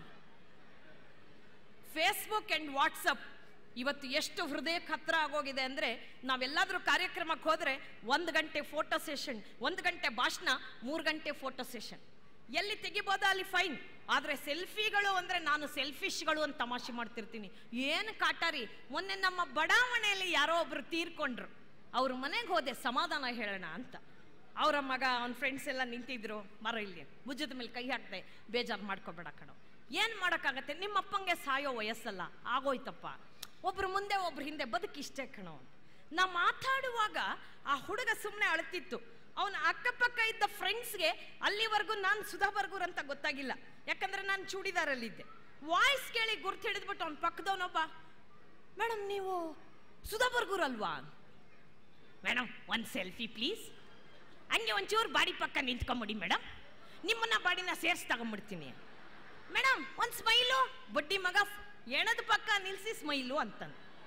ಫೇಸ್ಬುಕ್ ಅಂಡ್ ವಾಟ್ಸಪ್ ಇವತ್ತು ಎಷ್ಟು ಹೃದಯಕ್ಕೆ ಹತ್ರ ಆಗೋಗಿದೆ ಅಂದ್ರೆ, ನಾವೆಲ್ಲಾದ್ರೂ ಕಾರ್ಯಕ್ರಮಕ್ಕೆ ಹೋದ್ರೆ ಒಂದು ಗಂಟೆ ಫೋಟೋ ಸೆಷನ್, ಒಂದು ಗಂಟೆ ಭಾಷಣ, ಮೂರು ಗಂಟೆ ಫೋಟೋ ಸೆಷನ್. ಎಲ್ಲಿ ತೆಗಿಬೋದಾ ಅಲ್ಲಿ ಫೈನ್. ಆದ್ರೆ ಸೆಲ್ಫಿಗಳು ಅಂದ್ರೆ ನಾನು ಸೆಲ್ಫಿಶ್ಗಳು ಅಂತ ತಮಾಷೆ ಮಾಡ್ತಿರ್ತೀನಿ. ಏನು ಕಾಟಾರಿ. ಮೊನ್ನೆ ನಮ್ಮ ಬಡಾವಣೆಯಲ್ಲಿ ಯಾರೋ ಒಬ್ರು ತೀರ್ಕೊಂಡ್ರು. ಅವ್ರ ಮನೆಗೆ ಹೋದೆ ಸಮಾಧಾನ ಹೇಳೋಣ ಅಂತ. ಅವರ ಮಗ, ಅವನ ಫ್ರೆಂಡ್ಸ್ ಎಲ್ಲ ನಿಂತಿದ್ರು. ಮರ ಇಲ್ಲಿ ಭುಜದ ಮೇಲೆ ಕೈ ಹಾಕ್ದೆ, ಬೇಜಾರು ಮಾಡ್ಕೊಬೇಡ ಕಣೋ. ಏನ್ ಮಾಡೋಕ್ಕಾಗತ್ತೆ, ನಿಮ್ಮ ಅಪ್ಪಂಗೆ ಸಾಯೋ ವಯಸ್ಸಲ್ಲ, ಆಗೋಯ್ತಪ್ಪ. ಒಬ್ರು ಮುಂದೆ ಒಬ್ರು ಹಿಂದೆ, ಬದುಕಿಷ್ಟೇ ಕಣೋ. ನಾ ಮಾತಾಡುವಾಗ ಆ ಹುಡುಗ ಸುಮ್ಮನೆ ಅಳ್ತಿತ್ತು. ಅವನ ಅಕ್ಕಪಕ್ಕ ಇದ್ದ ಫ್ರೆಂಡ್ಸ್ಗೆ ಅಲ್ಲಿವರೆಗೂ ನಾನು ಸುಧಾ ಬರ್ಗೂರ್ ಅಂತ ಗೊತ್ತಾಗಿಲ್ಲ, ಯಾಕಂದ್ರೆ ನಾನು ಚೂಡಿದಾರಲ್ಲಿದ್ದೆ. ವಾಯ್ಸ್ ಕೇಳಿ ಗುರ್ತು ಹಿಡಿದ್ಬಿಟ್ಟು ಅವ್ನ ಪಕ್ಕದವನೊಬ್ಬ, ಮೇಡಮ್ ನೀವು ಸುಧಾ ಬರ್ಗೂರ್ ಅಲ್ವಾ? ಮೇಡಮ್ ಒಂದು ಸೆಲ್ಫಿ ಪ್ಲೀಸ್. ಹಂಗೆ ಒಂಚೂರು ಬಾಡಿ ಪಕ್ಕ ನಿಂತ್ಕೊಂಬಿಡಿ ಮೇಡಮ್, ನಿಮ್ಮನ್ನ ಬಾಡಿನ ಸೇರ್ಸಿ ತಗೊಂಡ್ಬಿಡ್ತೀನಿ. ಮೇಡಮ್ ಒಂದು ಸ್ಮೈಲು. ಬಡ್ಡಿ ಮಗ ಎಣದ ಪಕ್ಕ ನಿಲ್ಸಿ ಸ್ಮೈಲು ಅಂತ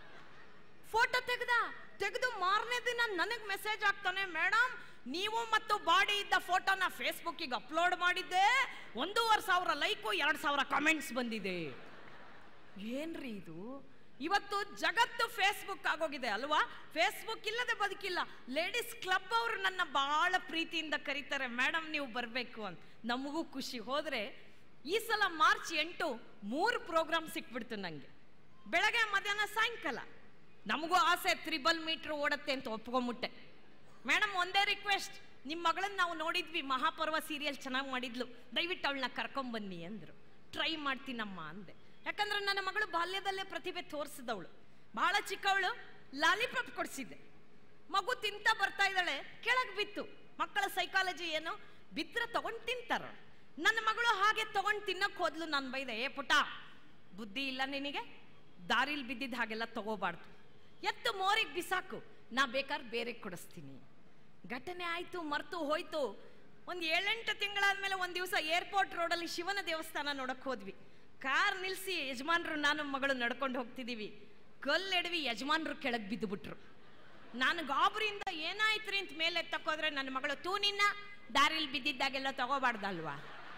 ಫೋಟೋ ತೆಗ್ದ. ತೆಗೆದು ಮಾರನೇ ದಿನ ನನಗೆ ಮೆಸೇಜ್ ಆಗ್ತಾನೆ, ಮೇಡಮ್ ನೀವು ಮತ್ತು ಬಾಡಿ ಇದ್ದ ಫೋಟೋನ ಫೇಸ್ಬುಕ್ಕಿಗೆ ಅಪ್ಲೋಡ್ ಮಾಡಿದ್ದೆ, ಒಂದೂವರೆ ಸಾವಿರ ಲೈಕು, ಎರಡು ಸಾವಿರ ಕಾಮೆಂಟ್ಸ್ ಬಂದಿದೆ. ಏನ್ರಿ ಇದು? ಇವತ್ತು ಜಗತ್ತು ಫೇಸ್ಬುಕ್ ಆಗೋಗಿದೆ ಅಲ್ವಾ? ಫೇಸ್ಬುಕ್ ಇಲ್ಲದೆ ಬದುಕಿಲ್ಲ. ಲೇಡೀಸ್ ಕ್ಲಬ್ ಅವರು ನನ್ನ ಬಹಳ ಪ್ರೀತಿಯಿಂದ ಕರೀತಾರೆ, ಮೇಡಮ್ ನೀವು ಬರಬೇಕು ಅಂತ. ನಮಗೂ ಖುಷಿ. ಹೋದ್ರೆ ಈ ಸಲ ಮಾರ್ಚ್ ಎಂಟು ಮೂರು ಪ್ರೋಗ್ರಾಮ್ ಸಿಕ್ಬಿಡ್ತು ನಂಗೆ, ಬೆಳಗ್ಗೆ ಮಧ್ಯಾಹ್ನ ಸಾಯಂಕಾಲ. ನಮಗೂ ಆಸೆ ತ್ರಿಬಲ್ ಮೀಟರ್ ಓಡತ್ತೆ ಅಂತ ಒಪ್ಕೊಂಬಿಟ್ಟೆ. ಮೇಡಮ್ ಒಂದೇ ರಿಕ್ವೆಸ್ಟ್, ನಿಮ್ಮ ಮಗಳನ್ನ ನಾವು ನೋಡಿದ್ವಿ, ಮಹಾಪರ್ವ ಸೀರಿಯಲ್ ಚೆನ್ನಾಗಿ ಮಾಡಿದ್ಲು, ದಯವಿಟ್ಟು ಅವಳನ್ನ ಕರ್ಕೊಂಬನ್ನಿ ಅಂದರು. ಟ್ರೈ ಮಾಡ್ತೀನಮ್ಮ ಅಂದೆ. ಯಾಕಂದ್ರೆ ನನ್ನ ಮಗಳು ಬಾಲ್ಯದಲ್ಲೇ ಪ್ರತಿಭೆ ತೋರಿಸಿದವಳು. ಬಹಳ ಚಿಕ್ಕವಳು. ಲಾಲಿಪಾಪ್ ಕೊಡಿಸಿದ್ದೆ. ಮಗು ತಿಂತ ಬರ್ತಾ ಇದ್ದಾಳೆ, ಕೆಳಗೆ ಬಿತ್ತು. ಮಕ್ಕಳ ಸೈಕಾಲಜಿ ಏನು, ಬಿದ್ದರೆ ತಗೊಂಡು ತಿಂತಾರ. ನನ್ನ ಮಗಳು ಹಾಗೆ ತಗೊಂಡು ತಿನ್ನಕ್ಕೆ ಹೋದ್ಲು. ನಾನು ಬೈದೆ, ಏ ಪುಟ ಬುದ್ಧಿ ಇಲ್ಲ ನಿನಗೆ, ದಾರಿಲಿ ಬಿದ್ದಿದ್ದು ಹಾಗೆಲ್ಲ ತಗೋಬಾರ್ದು, ಎತ್ತು ಮೋರಿಗೆ ಬಿಸಾಕು, ನಾ ಬೇಕಾದ್ರೆ ಬೇರೆ ಕೊಡಿಸ್ತೀನಿ. ಘಟನೆ ಆಯ್ತು, ಮರ್ತು ಹೋಯ್ತು. ಒಂದು ಏಳೆಂಟು ತಿಂಗಳಾದ್ಮೇಲೆ ಒಂದು ದಿವಸ ಏರ್ಪೋರ್ಟ್ ರೋಡಲ್ಲಿ ಶಿವನ ದೇವಸ್ಥಾನ ನೋಡಕ್ ಹೋದ್ವಿ. ಕಾರ್ ನಿಲ್ಸಿ ಯಜಮಾನ್ರು ನಾನು ಮಗಳು ನಡ್ಕೊಂಡು ಹೋಗ್ತಿದೀವಿ. ಕಲ್ಲೆಡವಿ ಯಜಮಾನ್ರು ಕೆಳಗೆ ಬಿದ್ದು ಬಿಟ್ರು. ನಾನು ಗಾಬರಿಯಿಂದ ಏನಾಯ್ತ್ರಿ ಅಂತ ಮೇಲೆ ಎತ್ತಕ್ಕೋದ್ರೆ ನನ್ನ ಮಗಳು, ತೂ ನಿನ್ನ ದಾರಿಲಿ ಬಿದ್ದಿದ್ದಾಗೆಲ್ಲ ತಗೋಬಾರ್ದಲ್ವಾ,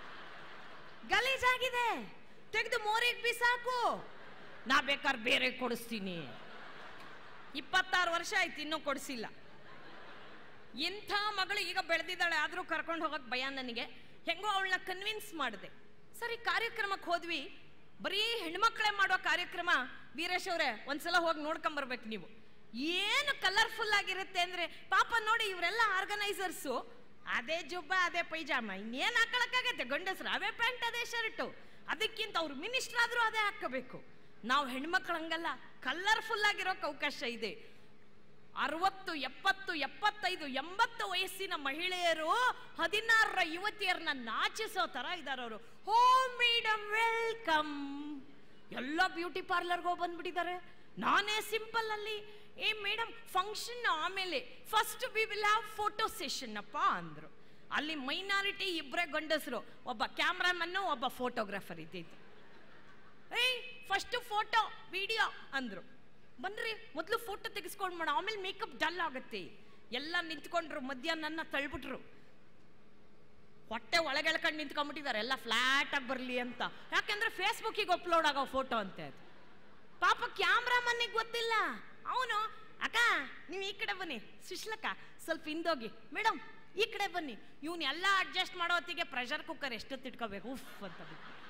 ಗಲೀಜಾಗಿದೆ, ತೆಗೆದು ಮೋರಿಗೆ ಬಿಸಾಕು, ನಾ ಬೇಕಾದ್ರೆ ಬೇರೆ ಕೊಡಿಸ್ತೀನಿ. ಇಪ್ಪತ್ತಾರು ವರ್ಷ ಆಯ್ತು, ಇನ್ನೂ ಕೊಡಿಸಿಲ್ಲ. ಇಂಥ ಮಗಳು ಈಗ ಬೆಳೆದಿದ್ದಾಳೆ, ಆದರೂ ಕರ್ಕೊಂಡು ಹೋಗಕ್ಕೆ ಭಯ ನನಗೆ. ಹೆಂಗೋ ಅವಳನ್ನ ಕನ್ವಿನ್ಸ್ ಮಾಡಿದೆ. ಸರಿ, ಕಾರ್ಯಕ್ರಮಕ್ಕೆ ಹೋದ್ವಿ. ಬರೀ ಹೆಣ್ಮಕ್ಳೇ ಮಾಡೋ ಕಾರ್ಯಕ್ರಮ. ವೀರೇಶ್ ಅವರೇ ಒಂದ್ಸಲ ಹೋಗಿ ನೋಡ್ಕೊಂಬರ್ಬೇಕು ನೀವು. ಏನು ಕಲರ್ಫುಲ್ ಆಗಿರುತ್ತೆ ಅಂದರೆ ಪಾಪ ನೋಡಿ, ಇವರೆಲ್ಲ ಆರ್ಗನೈಸರ್ಸು ಅದೇ ಜುಬ್ಬ ಅದೇ ಪೈಜಾಮ, ಇನ್ನೇನು ಹಾಕೊಳಕ್ಕಾಗತ್ತೆ? ಗಂಡಸರು ಅವೇ ಪ್ಯಾಂಟ್ ಅದೇ ಶರ್ಟು, ಅದಕ್ಕಿಂತ ಅವ್ರು ಮಿನಿಸ್ಟರ್ ಆದರೂ ಅದೇ ಹಾಕಬೇಕು. ನಾವು ಹೆಣ್ಮಕ್ಳು ಹಂಗಲ್ಲ, ಕಲರ್ಫುಲ್ ಆಗಿರೋಕೆ ಅವಕಾಶ ಇದೆ. ಅರವತ್ತು ಎಪ್ಪತ್ತು ಎಪ್ಪತ್ತೈದು ಎಂಬತ್ತು ವಯಸ್ಸಿನ ಮಹಿಳೆಯರು ಹದಿನಾರರ ಯುವತಿಯರನ್ನ ನಾಚಿಸೋ ತರ ಇದ್ದಾರೆ ಅವರು. ಹೋ ಮೇಡಮ್ ವೆಲ್ಕಮ್, ಎಲ್ಲ ಬ್ಯೂಟಿ ಪಾರ್ಲರ್ಗೆ ಹೋಗಿ ಬಂದ್ಬಿಟ್ಟಿದ್ದಾರೆ. ನಾನೇ ಸಿಂಪಲ್ ಅಲ್ಲಿ, ಏ ಮೇಡಮ್ ಫಂಕ್ಷನ್ ಆಮೇಲೆ first we will have photo session ಅಪ್ಪ ಅಂದ್ರು. ಅಲ್ಲಿ ಮೈನಾರಿಟಿ ಇಬ್ಬರೇ ಗಂಡಸರು, ಒಬ್ಬ ಕ್ಯಾಮ್ರಾಮನ್ನು ಒಬ್ಬ ಫೋಟೋಗ್ರಾಫರ್ ಇದ್ದಿದ್ದು. ಏಯ್ ಫಸ್ಟ್ ಫೋಟೋ ವಿಡಿಯೋ ಅಂದ್ರು. ಬನ್ರಿ ಮೊದಲು ಫೋಟೋ ತೆಗೆಸ್ಕೊಂಡು ಮಾಡ, ಆಮೇಲೆ ಮೇಕಪ್ ಡಲ್ ಆಗುತ್ತೆ. ಎಲ್ಲ ನಿಂತ್ಕೊಂಡ್ರು, ಮಧ್ಯ ನನ್ನ ತಳ್ಬಿಟ್ರು. ಹೊಟ್ಟೆ ಒಳಗೆಳ್ಕೊಂಡು ನಿಂತ್ಕೊಂಡ್ಬಿಟ್ಟಿದ್ದಾರೆ, ಎಲ್ಲ ಫ್ಲಾಟ್ ಆಗಿ ಬರಲಿ ಅಂತ. ಯಾಕೆಂದ್ರೆ ಫೇಸ್ಬುಕ್ಕಿಗೆ ಅಪ್ಲೋಡ್ ಆಗೋ ಫೋಟೋ ಅಂತೆ ಅದು. ಪಾಪ ಕ್ಯಾಮ್ರಾಮನ್ನಿಗೆ ಗೊತ್ತಿಲ್ಲ. ಅವನು ಅಕ್ಕ ನೀವು ಈ ಕಡೆ ಬನ್ನಿ, ಸುಶ್ಲಕ್ಕ ಸ್ವಲ್ಪ ಹಿಂದೋಗಿ, ಮೇಡಮ್ ಈ ಕಡೆ ಬನ್ನಿ. ಇವನು ಎಲ್ಲ ಅಡ್ಜಸ್ಟ್ ಮಾಡೋ ಹೊತ್ತಿಗೆ ಪ್ರೆಷರ್ ಕುಕ್ಕರ್ ಎಷ್ಟೊತ್ತು ಇಟ್ಕೋಬೇಕು ಉಫ್ ಅಂತ.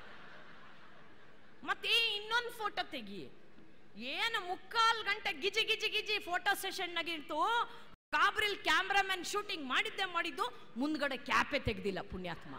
ಮತ್ತೆ ಇನ್ನೊಂದು ಫೋಟೋ ತೆಗಿ. ಏನು ಮುಕ್ಕಾಲು ಗಂಟೆ ಗಿಜಿ ಗಿಜಿ ಗಿಜಿ ಫೋಟೋ ಸೆಷನ್ ಆಗಿತ್ತು. ಗಾಬ್ರಿಲ್ ಕ್ಯಾಮ್ರಾಮನ್ ಶೂಟಿಂಗ್ ಮಾಡಿದ್ದೆ ಮಾಡಿದ್ದು, ಮುಂದ್ಗಡೆ ಕ್ಯಾಪೆ ತೆಗ್ದಿಲ್ಲ ಪುಣ್ಯಾತ್ಮ.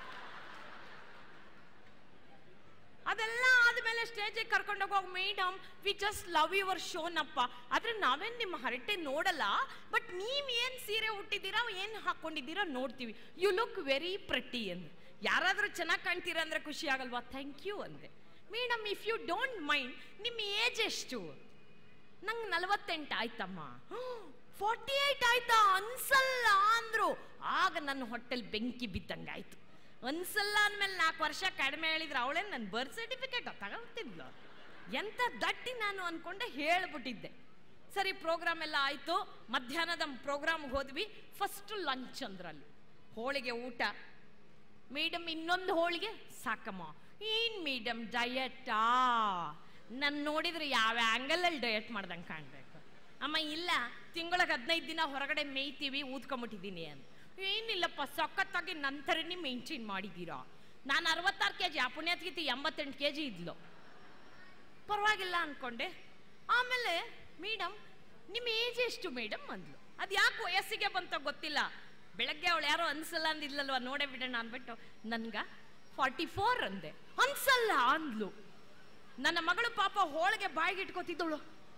ಅದೆಲ್ಲ ಆದ್ಮೇಲೆ ಸ್ಟೇಜಿಗೆ ಕರ್ಕೊಂಡೋಗಿ, madam we just love your ಶೋನಪ್ಪ, ಆದ್ರೆ ನಾವೇನ್ ನಿಮ್ಮ ಹರಟೆ ನೋಡಲ್ಲ, ಬಟ್ ನೀವ್ ಏನ್ ಸೀರೆ ಉಟ್ಟಿದ್ದೀರಾ ಏನ್ ಹಾಕೊಂಡಿದ್ದೀರಾ ನೋಡ್ತೀವಿ. ಯು ಲುಕ್ ವೆರಿ ಪ್ರೆಟಿ ಅಂದೆ. ಯಾರಾದ್ರೂ ಚೆನ್ನಾಗಿ ಕಾಣ್ತೀರಾ ಅಂದ್ರೆ ಖುಷಿ ಆಗಲ್ವಾ? ಥ್ಯಾಂಕ್ ಯು ಅಂದೆ. Madam if you don't mind ನಿಮ್ಮ ಏಜ್ ಎಷ್ಟು? ನಂಗೆ ನಲವತ್ತೆಂಟು ಆಯ್ತಮ್ಮ. ಫಾರ್ಟಿ ಏಟ್ ಆಯ್ತಾ? ಅನ್ಸಲ್ಲ ಅಂದ್ರು. ಆಗ ನನ್ನ ಹೊಟ್ಟೆಲ್ ಬೆಂಕಿ ಬಿದ್ದಂಗಾಯ್ತು. ಅನ್ಸಲ್ಲ ಅಂದ್ಮೇಲೆ ನಾಲ್ಕು ವರ್ಷ ಕಡಿಮೆ ಹೇಳಿದ್ರೆ ಅವಳೇ ನನ್ನ ಬರ್ತ್ ಸರ್ಟಿಫಿಕೇಟ್ ತಗೊಳ್ತಿದ್ಲು. ಎಂತ ದಟ್ಟಿ ನಾನು ಅನ್ಕೊಂಡೆ, ಹೇಳ್ಬಿಟ್ಟಿದ್ದೆ. ಸರಿ, ಪ್ರೋಗ್ರಾಮ್ ಎಲ್ಲ ಆಯ್ತು. ಮಧ್ಯಾಹ್ನದ ಪ್ರೋಗ್ರಾಮ್ಗೆ ಹೋದ್ವಿ. ಫಸ್ಟ್ ಲಂಚ್ ಅಂದ್ರಲ್ಲಿ ಹೋಳಿಗೆ ಊಟ. ಮೇಡಮ್ ಇನ್ನೊಂದು ಹೋಳಿಗೆ ಸಾಕಮ್ಮ. ಏನ್ ಮೇಡಮ್ ಡಯಟಾ? ನಾನು ನೋಡಿದ್ರೆ ಯಾವ ಆ್ಯಂಗಲಲ್ಲಿ ಡಯಟ್ ಮಾಡ್ದಂಗೆ ಕಾಣಬೇಕು. ಅಮ್ಮ ಇಲ್ಲ, ತಿಂಗಳಿಗೆ ಹದಿನೈದು ದಿನ ಹೊರಗಡೆ ಮೇಯ್ತೀವಿ, ಊದ್ಕೊಂಬಿಟ್ಟಿದ್ದೀನಿ ಅಂತ. ಏನಿಲ್ಲಪ್ಪ, ಸಖತ್ತಾಗಿ ನಂತರನೇ ಮೇಂಟೈನ್ ಮಾಡಿದ್ದೀರಾ. ನಾನು ಅರವತ್ತಾರು ಕೆ ಜಿ, ಆ ಪುಣ್ಯತ್ಗೀತಿ ಎಂಬತ್ತೆಂಟು ಕೆ ಜಿ ಇದ್ಲು. ಪರವಾಗಿಲ್ಲ ಅಂದ್ಕೊಂಡೆ. ಆಮೇಲೆ ಮೇಡಮ್ ನಿಮ್ಮ ಏಜ್ ಎಷ್ಟು ಮೇಡಮ್ ಅಂದ್ಲು. ಅದು ಯಾಕೆ ವಯಸ್ಸಿಗೆ ಬಂತ ಗೊತ್ತಿಲ್ಲ. ಬೆಳಗ್ಗೆ ಅವಳು ಯಾರೋ ಅನ್ಸಲ್ಲ ಅಂದಿದ್ಲಲ್ವ, ನೋಡೇ ಬಿಡೋಣ ಅಂದ್ಬಿಟ್ಟು ನನ್ಗ ಫಾರ್ಟಿ ಫೋರ್ ಅಂದೆ. ಅನ್ಸಲ್ಲ ಅಂದ್ಲು. ನನ್ನ ಮಗಳು ಪಾಪ ಹೋಳಿಗೆ ಬಾಯಿಗೆ ಇಟ್ಕೋತಿದ್ದವಳು.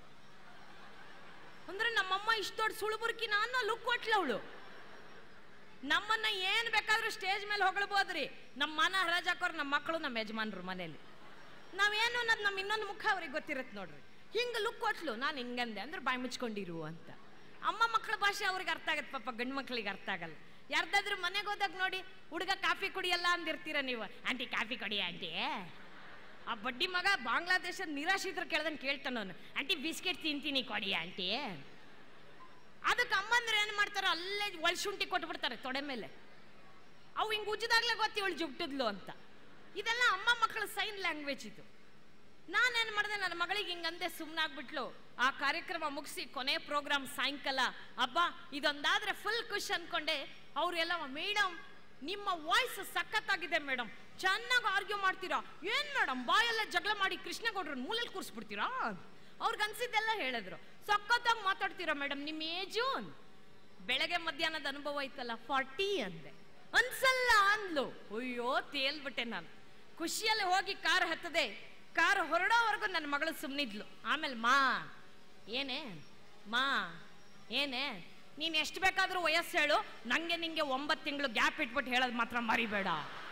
ಅಂದ್ರೆ ನಮ್ಮಮ್ಮ ಇಷ್ಟು ದೊಡ್ಡ ಸುಳುಬುರ್ಕಿ ನಾನು ಲುಕ್ ಕೊಟ್ಲವಳು. ನಮ್ಮನ್ನ ಏನ್ ಬೇಕಾದ್ರೂ ಸ್ಟೇಜ್ ಮೇಲೆ ಹೊಗಳ್ಬೋದ್ರಿ. ನಮ್ಮ ಮಾನ ಹರಾಜಾಕೋರು ನಮ್ಮ ಮಕ್ಕಳು, ನಮ್ಮ ಯಜಮಾನ್ರು ಮನೇಲಿ. ನಾವೇನು ಅನ್ನೋದು ನಮ್ಮ ಇನ್ನೊಂದು ಮುಖ ಅವ್ರಿಗೆ ಗೊತ್ತಿರತ್ತೆ ನೋಡ್ರಿ. ಹಿಂಗೆ ಲುಕ್ ಕೊಟ್ಲು. ನಾನು ಹಿಂಗಂದೆ ಅಂದ್ರೆ ಬಾಯಿ ಮುಚ್ಕೊಂಡಿರು ಅಂತ. ಅಮ್ಮ ಮಕ್ಕಳ ಭಾಷೆ ಅವ್ರಿಗೆ ಅರ್ಥ ಆಗತ್ತೆ, ಪಾಪ ಗಂಡು ಮಕ್ಕಳಿಗೆ ಅರ್ಥ ಆಗಲ್ಲ. ಯಾರ್ದಾದ್ರೂ ಮನೆಗೆ ಹೋದಾಗ ನೋಡಿ, ಹುಡುಗ ಕಾಫಿ ಕುಡಿಯಲ್ಲ ಅಂದಿರ್ತೀರ ನೀವು. ಆಂಟಿ ಕಾಫಿ ಕೊಡಿ ಆಂಟಿ. ಆ ಬಡ್ಡಿ ಮಗ ಬಾಂಗ್ಲಾದೇಶದ ನಿರಾಶ್ರಿತರು ಕೇಳ್ದಂಗೆ ಕೇಳ್ತಾನವನು, ಆಂಟಿ ಬಿಸ್ಕೆಟ್ ತಿಂತೀನಿ ಕೊಡಿ ಆಂಟಿ. ಅದಕ್ಕೆ ಅಮ್ಮಂದ್ರೆ ಏನು ಮಾಡ್ತಾರೋ ಅಲ್ಲೇ ಒಳಶುಂಠಿ ಕೊಟ್ಬಿಡ್ತಾರೆ ತೊಡೆ ಮೇಲೆ. ಅವು ಹಿಂಗೆ ಉಜ್ಜಿದಾಗ್ಲೇ ಗೊತ್ತಿ ಇವಳು ಜುಬ್ಟಿದ್ಲು ಅಂತ. ಇದೆಲ್ಲ ಅಮ್ಮ ಮಕ್ಕಳ ಸೈನ್ ಲ್ಯಾಂಗ್ವೇಜ್ ಇದು. ನಾನೇನು ಮಾಡಿದೆ, ನನ್ನ ಮಗಳಿಗೆ ಹಿಂಗಂದೆ ಸುಮ್ಮನಾಗ್ಬಿಟ್ಲು. ಆ ಕಾರ್ಯಕ್ರಮ ಮುಗಿಸಿ ಕೊನೆ ಪ್ರೋಗ್ರಾಮ್ ಸಾಯಂಕಾಲ. ಹಬ್ಬ ಇದೊಂದಾದ್ರೆ ಫುಲ್ ಖುಷಿ ಅನ್ಕೊಂಡೆ. ಅವರೆಲ್ಲ ಮೇಡಮ್ ನಿಮ್ಮ ವಾಯ್ಸ್ ಸಖತ್ತಾಗಿದೆ ಮೇಡಮ್, ಚೆನ್ನಾಗಿ ಆರ್ಗ್ಯೂ ಮಾಡ್ತೀರಾ. ಏನ್ ಮೇಡಮ್ ಬಾಯೆಲ್ಲ ಜಗಳ ಮಾಡಿ ಕೃಷ್ಣಗೌಡ್ರನ್ನ ಮೂಲೆಯಲ್ಲಿ ಕೂರಿಸ್ಬಿಡ್ತೀರಾ? ಅವ್ರಿಗೆ ಅನ್ಸಿದ್ದೆಲ್ಲ ಹೇಳಿದ್ರು. ಸಖತ್ತಾಗಿ ಮಾತಾಡ್ತೀರಾ ಮೇಡಮ್, ನಿಮ್ಮ ಏಜು. ಬೆಳಗ್ಗೆ ಮಧ್ಯಾಹ್ನದ ಅನುಭವ ಐತಲ್ಲ, ಫಾರ್ಟಿ ಅಂದೆ. ಅನ್ಸಲ್ಲ ಅಂದ್ಲು. ಅಯ್ಯೋ ತೇಲ್ಬಿಟ್ಟೆ ನಾನು. ಖುಷಿಯಲ್ಲಿ ಹೋಗಿ ಕಾರ್ ಹತ್ತದೆ. ಕಾರ್ ಹೊರಡೋವರೆಗೂ ನನ್ನ ಮಗಳು ಸುಮ್ಮನಿದ್ಲು. ಆಮೇಲೆ ಮಾ ಏನೇ ಮಾ ಏನೇ ನೀನು ಎಷ್ಟು ಬೇಕಾದ್ರೂ ವಯಸ್ಸು ಹೇಳು, ನಂಗೆ ನಿಂಗೆ ಒಂಬತ್ತು ತಿಂಗಳು ಗ್ಯಾಪ್ ಇಟ್ಬಿಟ್ಟು ಹೇಳೋದು ಮಾತ್ರ ಮರಿಬೇಡ.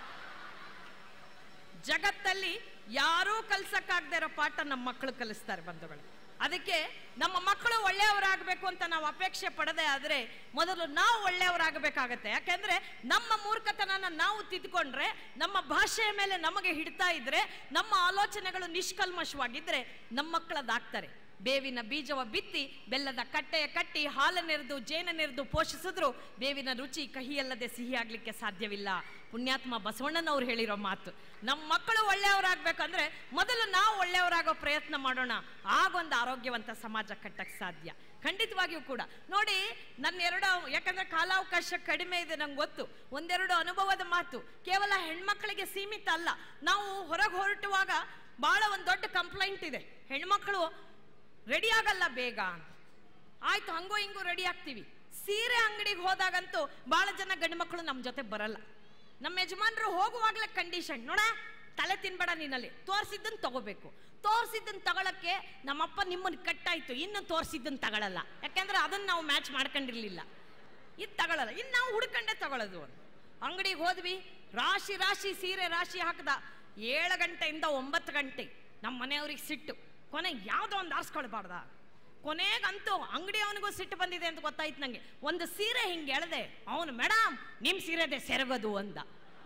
ಜಗತ್ತಲ್ಲಿ ಯಾರೂ ಕಲ್ಸಕ್ಕಾಗದೇ ಇರೋ ಪಾಠ ನಮ್ಮ ಮಕ್ಕಳು ಕಲಿಸ್ತಾರೆ ಬಂಧುಗಳು. ಅದಕ್ಕೆ ನಮ್ಮ ಮಕ್ಕಳು ಒಳ್ಳೆಯವರಾಗಬೇಕು ಅಂತ ನಾವು ಅಪೇಕ್ಷೆ ಪಡದೆ ಆದ್ರೆ ಮೊದಲು ನಾವು ಒಳ್ಳೆಯವರಾಗಬೇಕಾಗತ್ತೆ. ಯಾಕೆಂದ್ರೆ ನಮ್ಮ ಮೂರ್ಖತನನ ನಾವು ತಿದ್ಕೊಂಡ್ರೆ, ನಮ್ಮ ಭಾಷೆಯ ಮೇಲೆ ನಮಗೆ ಹಿಡ್ತಾ ಇದ್ರೆ, ನಮ್ಮ ಆಲೋಚನೆಗಳು ನಿಷ್ಕಲ್ಮಶವಾಗಿದ್ರೆ ನಮ್ಮ ಮಕ್ಕಳದಾಗ್ತಾರೆ. ಬೇವಿನ ಬೀಜವ ಬಿತ್ತಿ ಬೆಲ್ಲದ ಕಟ್ಟೆಯ ಕಟ್ಟಿ ಹಾಲನ್ನೆರೆದು ಜೇನನ್ನೆರೆದು ಪೋಷಿಸಿದ್ರು ಬೇವಿನ ರುಚಿ ಕಹಿಯಲ್ಲದೆ ಸಿಹಿ ಆಗ್ಲಿಕ್ಕೆ ಸಾಧ್ಯವಿಲ್ಲ. ಪುಣ್ಯಾತ್ಮ ಬಸವಣ್ಣನವ್ರು ಹೇಳಿರೋ ಮಾತು. ನಮ್ಮ ಮಕ್ಕಳು ಒಳ್ಳೆಯವರಾಗಬೇಕಂದ್ರೆ ಮೊದಲು ನಾವು ಒಳ್ಳೆಯವರಾಗೋ ಪ್ರಯತ್ನ ಮಾಡೋಣ, ಆಗೊಂದು ಆರೋಗ್ಯವಂತ ಸಮಾಜ ಕಟ್ಟಕ್ಕೆ ಸಾಧ್ಯ. ಖಂಡಿತವಾಗಿಯೂ ಕೂಡ ನೋಡಿ, ನನ್ನ ಎರಡು, ಯಾಕಂದ್ರೆ ಕಾಲಾವಕಾಶ ಕಡಿಮೆ ಇದೆ ನಂಗೆ ಗೊತ್ತು, ಒಂದೆರಡು ಅನುಭವದ ಮಾತು ಕೇವಲ ಹೆಣ್ಮಕ್ಳಿಗೆ ಸೀಮಿತ ಅಲ್ಲ. ನಾವು ಹೊರಗೆ ಹೊರಟುವಾಗ ಬಹಳ ಒಂದು ದೊಡ್ಡ ಕಂಪ್ಲೇಂಟ್ ಇದೆ, ಹೆಣ್ಮಕ್ಳು ರೆಡಿ ಆಗಲ್ಲ ಬೇಗ. ಆಯ್ತು, ಹಂಗೋ ಹಿಂಗೋ ರೆಡಿ ಆಗ್ತೀವಿ. ಸೀರೆ ಅಂಗಡಿಗೆ ಹೋದಾಗಂತೂ ಬಹಳ ಜನ ಗಂಡು ಮಕ್ಕಳು ನಮ್ಮ ಜೊತೆ ಬರಲ್ಲ. ನಮ್ಮ ಯಜಮಾನರು ಹೋಗುವಾಗಲೇ ಕಂಡೀಷನ್, ನೋಡ ತಲೆ ತಿನ್ಬೇಡ, ನೀನಲ್ಲಿ ತೋರಿಸಿದ್ದನ್ನು ತಗೋಬೇಕು. ತೋರಿಸಿದ್ದನ್ನು ತಗೊಳಕ್ಕೆ ನಮ್ಮಪ್ಪ ನಿಮ್ಮನ್ನು ಕಟ್ಟಾಯ್ತು, ಇನ್ನು ತೋರಿಸಿದ್ದನ್ನು ತಗೊಳ್ಳಲ್ಲ, ಯಾಕೆಂದ್ರೆ ಅದನ್ನು ನಾವು ಮ್ಯಾಚ್ ಮಾಡ್ಕೊಂಡಿರ್ಲಿಲ್ಲ, ಇದು ತಗೊಳ್ಳಲ್ಲ, ಇನ್ನು ನಾವು ಹುಡ್ಕೊಂಡೇ ತಗೊಳ್ಳೋದು. ಅಂಗಡಿಗೆ ಹೋದ್ವಿ, ರಾಶಿ ರಾಶಿ ಸೀರೆ ರಾಶಿ ಹಾಕ್ದ. ಏಳು ಗಂಟೆಯಿಂದ ಒಂಬತ್ತು ಗಂಟೆ ನಮ್ಮ ಮನೆಯವ್ರಿಗೆ ಸಿಟ್ಟು, ಕೊನೆ ಯಾವುದೋ ಒಂದು ಆರಿಸ್ಕೊಳ್ಬಾರ್ದ. ಕೊನೆಗಂತೂ ಅಂಗಡಿಯವನಿಗೂ ಸಿಟ್ಟು ಬಂದಿದೆ ಅಂತ ಗೊತ್ತಾಯ್ತು ನಂಗೆ. ಒಂದು ಸೀರೆ ಹಿಂಗೆ ಎಳೆದೆ, ಅವನು ಮೇಡಮ್ ನಿಮ್ಮ ಸೀರೆದೆ ಸೆರಗೋದು ಅಂದ.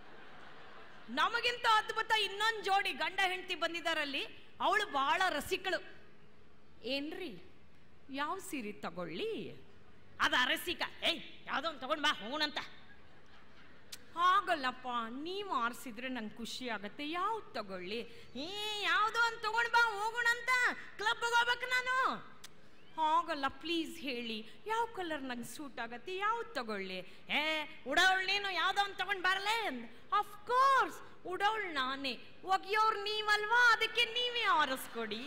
ನಮಗಿಂತ ಅದ್ಭುತ ಇನ್ನೊಂದು ಜೋಡಿ ಗಂಡ ಹೆಂಡತಿ ಬಂದಿದ್ದಾರಲ್ಲಿ, ಅವಳು ಬಹಳ ರಸಿಕಳು. ಏನ್ರಿ ಯಾವ ಸೀರೆ ತಗೊಳ್ಳಿ? ಅದ ರಸಿಕ, ಏಯ್ ಯಾವುದೋ ಒಂದು ತಗೊಂಡು ಬಾ ಹೋಗೋಣಂತ. ಆಗಲ್ಲಪ್ಪ, ನೀವು ಆರಿಸಿದ್ರೆ ನಂಗೆ ಖುಷಿ ಆಗತ್ತೆ, ಯಾವ್ದು ತಗೊಳ್ಳಿ? ಏ ಯಾವುದೋ ಒಂದು ತಗೊಂಡು ಬಾ ಹೋಗೋಣಂತ, ಕ್ಲಬ್ಗೆ ಹೋಗ್ಬೇಕು ನಾನು. ಆಗಲ್ಲ, ಪ್ಲೀಸ್ ಹೇಳಿ ಯಾವ ಕಲರ್ ನಂಗೆ ಸೂಟ್ ಆಗತ್ತೆ, ಯಾವ್ದು ತಗೊಳ್ಳಿ? ಏ ಉಡವಳು ನೀನು, ಯಾವುದೋ ಒಂದು ತಗೊಂಡು ಬರಲೇ ಅಂದ. ಅಫ್ಕೋರ್ಸ್ ಉಡವಳು ನಾನೇ, ಒಗೆಯೋರು ನೀವಲ್ವಾ, ಅದಕ್ಕೆ ನೀವೇ ಆರಿಸ್ಕೊಡಿ.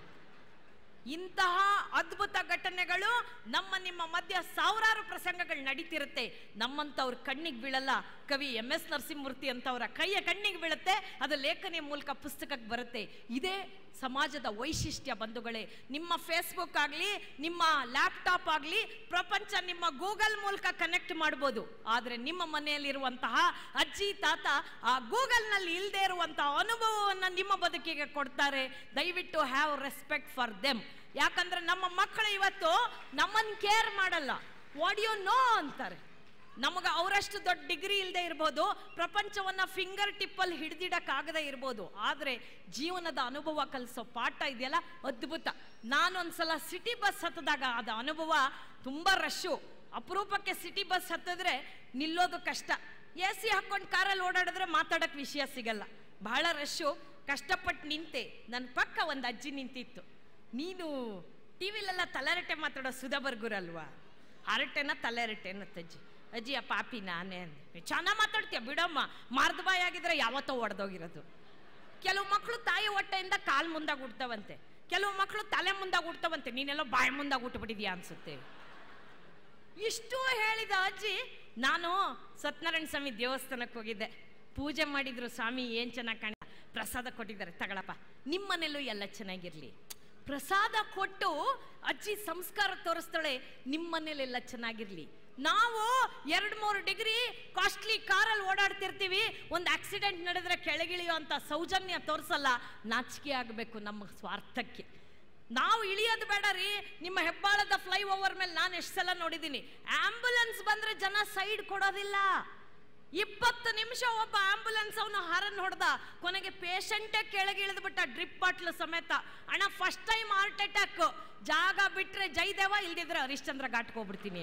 ಇಂತಹ ಅದ್ಭುತ ಘಟನೆಗಳು ನಮ್ಮ ನಿಮ್ಮ ಮಧ್ಯ ಸಾವಿರಾರು ಪ್ರಸಂಗಗಳು ನಡೀತಿರುತ್ತೆ. ನಮ್ಮಂಥವ್ರ ಕಣ್ಣಿಗೆ ಬೀಳಲ್ಲ. ಕವಿ ಎಂ ಎಸ್ ನರಸಿಂಹಮೂರ್ತಿ ಅಂತವರ ಕೈಯ ಕಣ್ಣಿಗೆ ಬೀಳುತ್ತೆ, ಅದು ಲೇಖನಿಯ ಮೂಲಕ ಪುಸ್ತಕಕ್ಕೆ ಬರುತ್ತೆ. ಇದೇ ಸಮಾಜದ ವೈಶಿಷ್ಟ್ಯ ಬಂಧುಗಳೇ. ನಿಮ್ಮ ಫೇಸ್ಬುಕ್ ಆಗಲಿ, ನಿಮ್ಮ ಲ್ಯಾಪ್ಟಾಪ್ ಆಗಲಿ, ಪ್ರಪಂಚ ನಿಮ್ಮ ಗೂಗಲ್ ಮೂಲಕ ಕನೆಕ್ಟ್ ಮಾಡ್ಬೋದು. ಆದರೆ ನಿಮ್ಮ ಮನೆಯಲ್ಲಿರುವಂತಹ ಅಜ್ಜಿ ತಾತ ಆ ಗೂಗಲ್ನಲ್ಲಿ ಇಲ್ಲದೆ ಇರುವಂತಹ ಅನುಭವವನ್ನು ನಿಮ್ಮ ಬದುಕಿಗೆ ಕೊಡ್ತಾರೆ. ದಯವಿಟ್ಟು ಹ್ಯಾವ್ ರೆಸ್ಪೆಕ್ಟ್ ಫಾರ್ ದೆಮ್. ಯಾಕಂದ್ರೆ ನಮ್ಮ ಮಕ್ಕಳು ಇವತ್ತು ನಮ್ಮನ್ನು ಕೇರ್ ಮಾಡಲ್ಲ. ವಾಟ್ ಯು ನೋ ಅಂತಾರೆ. ನಮಗೆ ಅವರಷ್ಟು ದೊಡ್ಡ ಡಿಗ್ರಿ ಇಲ್ಲದೆ ಇರ್ಬೋದು, ಪ್ರಪಂಚವನ್ನ ಫಿಂಗರ್ ಟಿಪ್ಪಲ್ಲಿ ಹಿಡಿದಿಡಕ್ಕಾಗದೇ ಇರ್ಬೋದು, ಆದರೆ ಜೀವನದ ಅನುಭವ ಕಲಿಸೋ ಪಾಠ ಇದೆಯಲ್ಲ ಅದ್ಭುತ. ನಾನೊಂದ್ಸಲ ಸಿಟಿ ಬಸ್ ಹತ್ತದಾಗ ಅದ ಅನುಭವ ತುಂಬ ರಶ್ಶು. ಅಪರೂಪಕ್ಕೆ ಸಿಟಿ ಬಸ್ ಹತ್ತಿದ್ರೆ ನಿಲ್ಲೋದು ಕಷ್ಟ. ಎ ಸಿ ಹಾಕೊಂಡು ಕಾರಲ್ಲಿ ಓಡಾಡಿದ್ರೆ ಮಾತಾಡೋಕ್ಕೆ ವಿಷಯ ಸಿಗಲ್ಲ, ಬಹಳ ರಶ್ಶು. ಕಷ್ಟಪಟ್ಟು ನಿಂತೆ, ನನ್ನ ಪಕ್ಕ ಒಂದು ಅಜ್ಜಿ ನಿಂತಿತ್ತು. ನೀನು ಟಿ ವಿಲೆಲ್ಲ ತಲೆರಟೆ ಮಾತಾಡೋ ಸುಧಾ ಬರ್ಗುರಲ್ವಾ? ಹರಟೆನ ತಲೆರಟೆನ ತಜ್ಜಿ. ಅಜ್ಜಿ ಆ ಪಾಪಿ ನಾನೇ ಅಂದೆ. ಚೆನ್ನಾಗಿ ಮಾತಾಡ್ತೀಯ ಬಿಡಮ್ಮ, ಮಾರ್ದ ಬಾಯಿ ಆಗಿದ್ರೆ ಯಾವತ್ತೋ ಒಡೆದೋಗಿರೋದು. ಕೆಲವು ಮಕ್ಕಳು ತಾಯಿ ಹೊಟ್ಟೆಯಿಂದ ಕಾಲು ಮುಂದಾಗ ಹುಡ್ತಾವಂತೆ, ಕೆಲವು ಮಕ್ಕಳು ತಲೆ ಮುಂದಾಗ ಹುಡ್ತಾವಂತೆ, ನೀನೆಲ್ಲೋ ಬಾಯಿ ಮುಂದಾಗ ಹುಟ್ಟುಬಿಟ್ಟಿದ್ಯಾ ಅನ್ಸುತ್ತೆ. ಇಷ್ಟು ಹೇಳಿದ ಅಜ್ಜಿ, ನಾನು ಸತ್ಯನಾರಾಯಣ ಸ್ವಾಮಿ ದೇವಸ್ಥಾನಕ್ಕೆ ಹೋಗಿದ್ದೆ, ಪೂಜೆ ಮಾಡಿದ್ರು. ಸ್ವಾಮಿ ಏನು ಚೆನ್ನಾಗಿ ಕಾಣ, ಪ್ರಸಾದ ಕೊಟ್ಟಿದ್ದಾರೆ, ತಗೊಳಪ್ಪ, ನಿಮ್ಮನೆಲ್ಲೂ ಎಲ್ಲ ಚೆನ್ನಾಗಿರ್ಲಿ. ಪ್ರಸಾದ ಕೊಟ್ಟು ಅಜ್ಜಿ ಸಂಸ್ಕಾರ ತೋರಿಸ್ತಾಳೆ, ನಿಮ್ಮನೇಲೆಲ್ಲ ಚೆನ್ನಾಗಿರ್ಲಿ. ನಾವು ಎರಡು ಮೂರು ಡಿಗ್ರಿ ಕಾಸ್ಟ್ಲಿ ಕಾರಲ್ಲಿ ಓಡಾಡ್ತಿರ್ತೀವಿ, ಒಂದು ಆಕ್ಸಿಡೆಂಟ್ ನಡೆದ್ರೆ ಕೆಳಗಿಳಿಯೋ ಅಂತ ಸೌಜನ್ಯ ತೋರಿಸಲ್ಲ. ನಾಚಿಕೆ ಆಗಬೇಕು ನಮ್ಮ ಸ್ವಾರ್ಥಕ್ಕೆ. ನಾವು ಇಳಿಯೋದು ಬೇಡ ರೀ. ನಿಮ್ಮ ಹೆಬ್ಬಾಳದ ಫ್ಲೈ ಓವರ್ ಮೇಲೆ ನಾನು ಎಷ್ಟು ಸಲ ನೋಡಿದ್ದೀನಿ, ಆಂಬುಲೆನ್ಸ್ ಬಂದ್ರೆ ಜನ ಸೈಡ್ ಕೊಡೋದಿಲ್ಲ. ಇಪ್ಪತ್ತು ನಿಮಿಷ ಒಬ್ಬ ಆಂಬುಲೆನ್ಸ್ ಅವನು ಹಾರನ್ ಹೊಡೆದ, ಕೊನೆಗೆ ಪೇಷಂಟೇ ಕೆಳಗೆ ಇಳಿದು ಬಿಟ್ಟ, ಡ್ರಿಪ್ ಬಾಟ್ಲು ಸಮೇತ. ಅಣ್ಣ ಫಸ್ಟ್ ಟೈಮ್ ಹಾರ್ಟ್ ಅಟ್ಯಾಕ್, ಜಾಗ ಬಿಟ್ರೆ ಜಯದೇವ, ಇಲ್ದಿದ್ರೆ ಹರಿಶ್ಚಂದ್ರ ಘಾಟ್ಗೆ ಹೋಗ್ಬಿಡ್ತೀನಿ.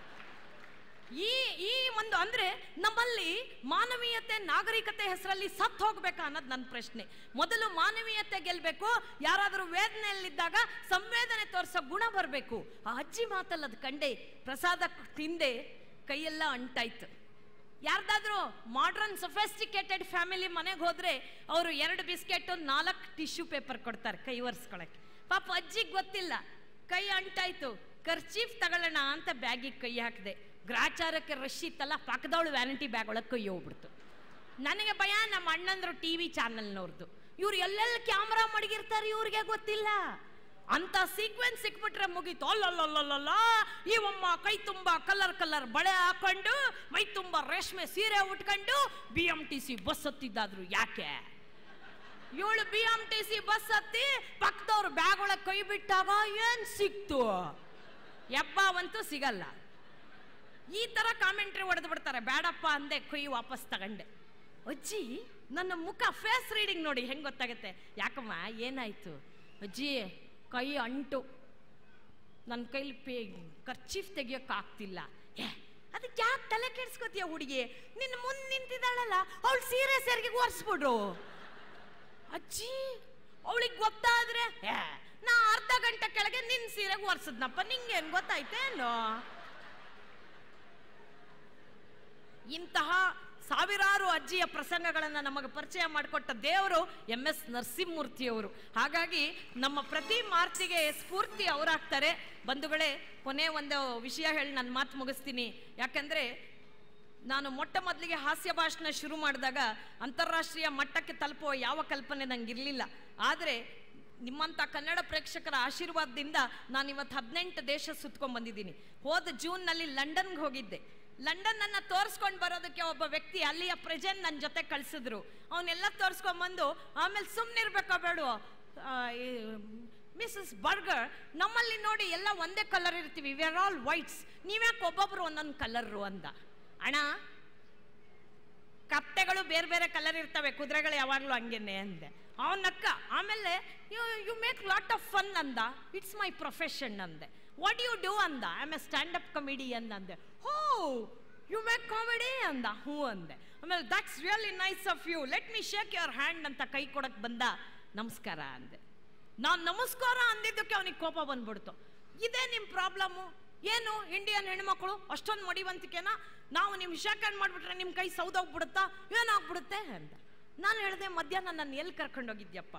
ಈ ಈ ಒಂದು ಅಂದ್ರೆ ನಮ್ಮಲ್ಲಿ ಮಾನವೀಯತೆ ನಾಗರಿಕತೆ ಹೆಸರಲ್ಲಿ ಸತ್ತು ಹೋಗ್ಬೇಕಾ ಅನ್ನೋದು ನನ್ನ ಪ್ರಶ್ನೆ. ಮೊದಲು ಮಾನವೀಯತೆ ಗೆಲ್ಬೇಕು. ಯಾರಾದರೂ ವೇದನೆಯಲ್ಲಿದ್ದಾಗ ಸಂವೇದನೆ ತೋರಿಸೋ ಗುಣ ಬರಬೇಕು. ಆ ಅಜ್ಜಿ ಮಾತಲ್ಲದ ಕಂಡೆ ಪ್ರಸಾದ ತಿಂದೆ ಕೈಯೆಲ್ಲ ಅಂಟಾಯ್ತು. ಯಾರ್ದಾದ್ರೂ ಮಾಡ್ರನ್ ಸೊಫೆಸ್ಟಿಕೇಟೆಡ್ ಫ್ಯಾಮಿಲಿ ಮನೆಗೆ ಹೋದ್ರೆ ಅವರು ಎರಡು ಬಿಸ್ಕೆಟ್ ನಾಲ್ಕು ಟಿಶ್ಯೂ ಪೇಪರ್ ಕೊಡ್ತಾರೆ ಕೈ ಒರೆಸ್ಕೊಳಕ್ಕೆ. ಪಾಪ ಅಜ್ಜಿಗೆ ಗೊತ್ತಿಲ್ಲ, ಕೈ ಅಂಟಾಯ್ತು, ಕರ್ಚೀಫ್ ತಗೊಳ್ಳೋಣ ಅಂತ ಬ್ಯಾಗಿಗೆ ಕೈ ಹಾಕಿದೆ. ಗ್ರಾಚಾರಕ್ಕೆ ರಶ್ ಇತ್ತಲ್ಲ, ಪಕ್ಕದವಳು ವ್ಯಾನಿಟಿ ಬ್ಯಾಗ್ ಒಳಗೆ ಕೈ ಹೋಗ್ಬಿಡ್ತು. ನನಗೆ ಭಯ, ನಮ್ಮ ಅಣ್ಣಂದ್ರು ಟಿ ವಿ ಚಾನಲ್ನವ್ರದ್ದು, ಇವ್ರು ಎಲ್ಲೆಲ್ಲ ಕ್ಯಾಮ್ರಾ ಮಡಗಿರ್ತಾರೆ ಇವ್ರಿಗೆ ಗೊತ್ತಿಲ್ಲ. ಅಂತ ಸೀಕ್ವೆನ್ಸ್ ಸಿಕ್ಬಿಟ್ರೆ ಮುಗೀತು. ಅಲ್ಲಲ್ಲಲ್ಲ, ಇವಮ್ಮ ಕೈ ತುಂಬ ಕಲರ್ ಕಲರ್ ಬಳೆ ಹಾಕೊಂಡು ಮೈ ತುಂಬ ರೇಷ್ಮೆ ಸೀರೆ ಉಟ್ಕೊಂಡು B M T C bus ಹತ್ತಿದ್ದಾದ್ರು. ಯಾಕೆ ಇವಳು B M T C bus ಹತ್ತಿ ಪಕ್ಕದವ್ರು ಬ್ಯಾಗ್ ಒಳಗೆ ಕೈ ಬಿಟ್ಟಾಗ ಏನ್ ಸಿಕ್ತು? ಎಬ್ಬಾವಂತೂ ಸಿಗಲ್ಲ. ಈ ತರ ಕಾಮೆಂಟ್ರಿ ಹೊಡೆದು ಬಿಡ್ತಾರೆ. ಬೇಡಪ್ಪ ಅಂದೆ, ಕೈ ವಾಪಸ್ ತಗೊಂಡೆ. ಅಜ್ಜಿ ನನ್ನ ಮುಖ ಫೇಸ್ ರೀಡಿಂಗ್ ನೋಡಿ ಹೆಂಗ್ ಗೊತ್ತಾಗತ್ತೆ. ಯಾಕಮ್ಮ ಏನಾಯ್ತು? ಅಜ್ಜಿ ಕೈ ಅಂಟು, ನನ್ನ ಕೈಲಿ ಪೇ ಖರ್ಚೀಫ್ ತೆಗಿಯೋಕ್ಕಾಗ್ತಿಲ್ಲ. ಏ ಅದಕ್ಕೆ ಯಾಕೆ ತಲೆ ಕೆಡ್ಸ್ಕೊತೀಯ ಹುಡುಗಿ, ನಿನ್ನ ಮುಂದೆ ನಿಂತಿದ್ದಾಳಲ್ಲ ಅವಳು ಸೀರೆ ಸೆರಿಗೆ ಒರೆಸ್ಬಿಡ್ರು. ಅಜ್ಜಿ ಅವಳಿಗೆ ಗೊತ್ತಾದ್ರೆ ಏ ನಾ ಅರ್ಧ ಗಂಟೆ ಕೆಳಗೆ ನಿನ್ನ ಸೀರೆಗೆ ಒರೆಸದ್ನಪ್ಪ, ನಿಂಗೇನು ಗೊತ್ತಾಯ್ತೇನೋ. ಇಂತಹ ಸಾವಿರಾರು ಅಜ್ಜಿಯ ಪ್ರಸಂಗಗಳನ್ನು ನಮಗೆ ಪರಿಚಯ ಮಾಡಿಕೊಟ್ಟ ದೇವರು ಎಂ ಎಸ್ ನರಸಿಂಹಮೂರ್ತಿಯವರು. ಹಾಗಾಗಿ ನಮ್ಮ ಪ್ರತಿ ಮಾರ್ತಿಗೆ ಸ್ಫೂರ್ತಿ ಅವರಾಗ್ತಾರೆ. ಬಂಧುಗಳೇ, ಕೊನೆ ಒಂದು ವಿಷಯ ಹೇಳಿ ನನ್ನ ಮಾತು ಮುಗಿಸ್ತೀನಿ. ಯಾಕಂದರೆ ನಾನು ಮೊಟ್ಟ ಮೊದಲಿಗೆ ಹಾಸ್ಯ ಭಾಷಣ ಶುರು ಮಾಡಿದಾಗ ಅಂತಾರಾಷ್ಟ್ರೀಯ ಮಟ್ಟಕ್ಕೆ ತಲುಪುವ ಯಾವ ಕಲ್ಪನೆ ನನಗಿರಲಿಲ್ಲ. ಆದರೆ ನಿಮ್ಮಂಥ ಕನ್ನಡ ಪ್ರೇಕ್ಷಕರ ಆಶೀರ್ವಾದದಿಂದ ನಾನು ಇವತ್ತು ಹದಿನೆಂಟು ದೇಶ ಸುತ್ಕೊಂಡು ಬಂದಿದ್ದೀನಿ. ಹೋದ ಜೂನ್ನಲ್ಲಿ ಲಂಡನ್ಗೆ ಹೋಗಿದ್ದೆ. ಲಂಡನ್ನನ್ನು ತೋರಿಸ್ಕೊಂಡು ಬರೋದಕ್ಕೆ ಒಬ್ಬ ವ್ಯಕ್ತಿ ಅಲ್ಲಿಯ ಪ್ರೆಸೆಂಟ್ ನನ್ನ ಜೊತೆ ಕಳಿಸಿದ್ರು. ಅವನ್ನೆಲ್ಲ ತೋರಿಸ್ಕೊಂಡ್ಬಂದು ಆಮೇಲೆ ಸುಮ್ಮನಿರ್ಬೇಕಾ ಬೇಡ ಮಿಸಸ್ ಬರ್ಗರ್, ನಮ್ಮಲ್ಲಿ ನೋಡಿ ಎಲ್ಲ ಒಂದೇ ಕಲರ್ ಇರ್ತೀವಿ, ವಿ ಆರ್ ಆಲ್ ವೈಟ್ಸ್, ನೀವ್ಯಾಕೆ ಒಬ್ಬೊಬ್ರು ಒಂದೊಂದು ಕಲರು ಅಂದ. ಅಣ್ಣ ಕಪ್ಪೆಗಳು ಬೇರೆ ಬೇರೆ ಕಲರ್ ಇರ್ತವೆ, ಕುದುರೆಗಳು ಯಾವಾಗಲೂ ಹಂಗೇನೆ ಅಂದೆ. ಅವನಕ್ಕ ಆಮೇಲೆ you you make lot of fun ಅಂದ. ಇಟ್ಸ್ ಮೈ ಪ್ರೊಫೆಷನ್ ಅಂದೆ. ವಾಟ್ ಯು ಡೂ ಅಂದ. I am a stand up comedian ಅಂದೆ. ಹೋ ಯು ಮೇಕ್ ಕಾಮಿಡಿ ಅಂದ. ಹ್ಞೂ ಅಂದೆ. ಆಮೇಲೆ that's really nice of you, let me shake your hand ಅಂತ ಕೈ ಕೊಡಕ್ಕೆ ಬಂದ. ನಮಸ್ಕಾರ ಅಂದೆ. ನಾನು ನಮಸ್ಕಾರ ಅಂದಿದ್ದಕ್ಕೆ ಅವನಿಗೆ ಕೋಪ ಬಂದ್ಬಿಡ್ತು. ಇದೇ ನಿಮ್ಮ ಪ್ರಾಬ್ಲಮ್ಮು ಏನು, ಇಂಡಿಯನ್ ಹೆಣ್ಮಕ್ಳು ಅಷ್ಟೊಂದು ಮಡಿವಂತಿಕೆನಾ, ನಾವು ನಿಮ್ಮ ಶೇಕ್ ಹ್ಯಾಂಡ್ ಮಾಡಿಬಿಟ್ರೆ ನಿಮ್ಮ ಕೈ ಸೌದೋಗ್ಬಿಡುತ್ತಾ, ಏನಾಗ್ಬಿಡುತ್ತೆ ಅಂತ. ನಾನು ಹೇಳಿದೆ, ಮಧ್ಯಾಹ್ನ ನಾನು ಎಲ್ಲಿ ಕರ್ಕೊಂಡೋಗಿದ್ಯಪ್ಪ?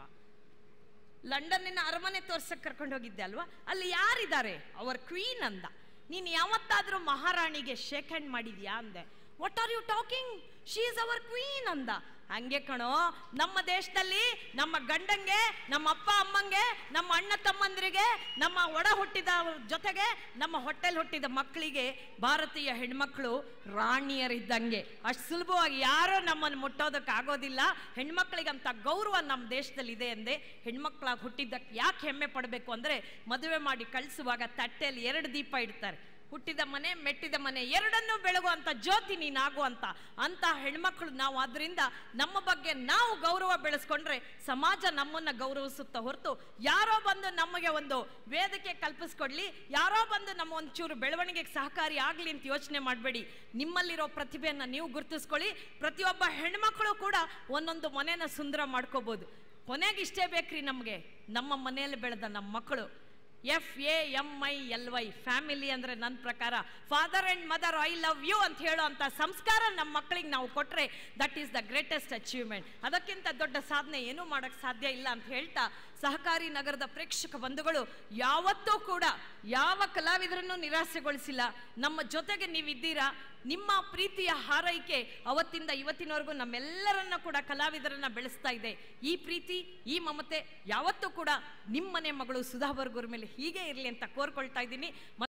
ಲಂಡನ್ನಿನ ಅರಮನೆ ತೋರ್ಸಕ್ಕೆ ಕರ್ಕೊಂಡು ಹೋಗಿದ್ದೆ ಅಲ್ವಾ, ಅಲ್ಲಿ ಯಾರಿದ್ದಾರೆ? ಅವರ್ ಕ್ವೀನ್ ಅಂದ. ನೀನು ಯಾವತ್ತಾದರೂ ಮಹಾರಾಣಿಗೆ ಶೇಕ್ ಹ್ಯಾಂಡ್ ಮಾಡಿದ್ಯಾ ಅಂದೆ. What are you talking, she is our queen ಅಂದ. ಹಂಗೆ ಕಣೋ, ನಮ್ಮ ದೇಶದಲ್ಲಿ ನಮ್ಮ ಗಂಡಂಗೆ, ನಮ್ಮ ಅಪ್ಪ ಅಮ್ಮಂಗೆ, ನಮ್ಮ ಅಣ್ಣ ತಮ್ಮಂದಿರಿಗೆ, ನಮ್ಮ ಒಡ ಹುಟ್ಟಿದ ಜೊತೆಗೆ ನಮ್ಮ ಹೊಟ್ಟೆಲ್ ಹುಟ್ಟಿದ ಮಕ್ಕಳಿಗೆ ಭಾರತೀಯ ಹೆಣ್ಮಕ್ಳು ರಾಣಿಯರಿದ್ದಂಗೆ. ಅಷ್ಟು ಸುಲಭವಾಗಿ ಯಾರೋ ನಮ್ಮನ್ನು ಮುಟ್ಟೋದಕ್ಕೆ ಆಗೋದಿಲ್ಲ. ಹೆಣ್ಮಕ್ಳಿಗಂತ ಗೌರವ ನಮ್ಮ ದೇಶದಲ್ಲಿ ಇದೆ ಎಂದೆ. ಹೆಣ್ಮಕ್ಳಾಗಿ ಹುಟ್ಟಿದ್ದಕ್ಕೆ ಯಾಕೆ ಹೆಮ್ಮೆ ಪಡಬೇಕು ಅಂದರೆ, ಮದುವೆ ಮಾಡಿ ಕಳಿಸುವಾಗ ತಟ್ಟೆಯಲ್ಲಿ ಎರಡು ದೀಪ ಇಡ್ತಾರೆ. ಹುಟ್ಟಿದ ಮನೆ, ಮೆಟ್ಟಿದ ಮನೆ ಎರಡನ್ನೂ ಬೆಳಗುವಂಥ ಜ್ಯೋತಿ ನೀನಾಗುವಂಥ ಅಂಥ ಹೆಣ್ಮಕ್ಳು ನಾವು. ಆದ್ದರಿಂದ ನಮ್ಮ ಬಗ್ಗೆ ನಾವು ಗೌರವ ಬೆಳೆಸ್ಕೊಂಡ್ರೆ ಸಮಾಜ ನಮ್ಮನ್ನು ಗೌರವಿಸುತ್ತಾ ಹೊರತು ಯಾರೋ ಬಂದು ನಮಗೆ ಒಂದು ವೇದಿಕೆ ಕಲ್ಪಿಸ್ಕೊಡ್ಲಿ, ಯಾರೋ ಬಂದು ನಮ್ಮ ಒಂಚೂರು ಬೆಳವಣಿಗೆಗೆ ಸಹಕಾರಿ ಆಗಲಿ ಅಂತ ಯೋಚನೆ ಮಾಡಬೇಡಿ. ನಿಮ್ಮಲ್ಲಿರೋ ಪ್ರತಿಭೆಯನ್ನು ನೀವು ಗುರುತಿಸ್ಕೊಳ್ಳಿ. ಪ್ರತಿಯೊಬ್ಬ ಹೆಣ್ಮಕ್ಳು ಕೂಡ ಒಂದೊಂದು ಮನೆಯನ್ನು ಸುಂದರ ಮಾಡ್ಕೋಬೋದು. ಕೊನೆಗೆ ಇಷ್ಟೇ ಬೇಕ್ರಿ ನಮಗೆ, ನಮ್ಮ ಮನೆಯಲ್ಲಿ ಬೆಳೆದ ನಮ್ಮ ಮಕ್ಕಳು. F A M I L Y, family ಅಂದರೆ ನನ್ನ ಪ್ರಕಾರ father and mother I love you ಅಂತ ಹೇಳೋ ಅಂಥ ಸಂಸ್ಕಾರ ನಮ್ಮ ಮಕ್ಕಳಿಗೆ ನಾವು ಕೊಟ್ಟರೆ that is the greatest achievement. ಅದಕ್ಕಿಂತ ದೊಡ್ಡ ಸಾಧನೆ ಏನೂ ಮಾಡೋಕ್ಕೆ ಸಾಧ್ಯ ಇಲ್ಲ ಅಂತ ಹೇಳ್ತಾ, ಸಹಕಾರಿ ನಗರದ ಪ್ರೇಕ್ಷಕ ಬಂಧುಗಳು ಯಾವತ್ತೂ ಕೂಡ ಯಾವ ಕಲಾವಿದರನ್ನು ನಿರಾಸೆಗೊಳಿಸಿಲ್ಲ. ನಮ್ಮ ಜೊತೆಗೆ ನೀವಿದ್ದೀರಾ. ನಿಮ್ಮ ಪ್ರೀತಿಯ ಹಾರೈಕೆ ಅವತ್ತಿಂದ ಇವತ್ತಿನವರೆಗೂ ನಮ್ಮೆಲ್ಲರನ್ನ ಕೂಡ ಕಲಾವಿದರನ್ನ ಬೆಳೆಸ್ತಾ ಇದೆ. ಈ ಪ್ರೀತಿ, ಈ ಮಮತೆ ಯಾವತ್ತೂ ಕೂಡ ನಿಮ್ಮನೆ ಮಗಳು ಸುಧಾ ಬರ್ಗೂರ್ ಮೇಲೆ ಹೀಗೆ ಇರಲಿ ಅಂತ ಕೋರ್ಕೊಳ್ತಾ ಇದ್ದೀನಿ.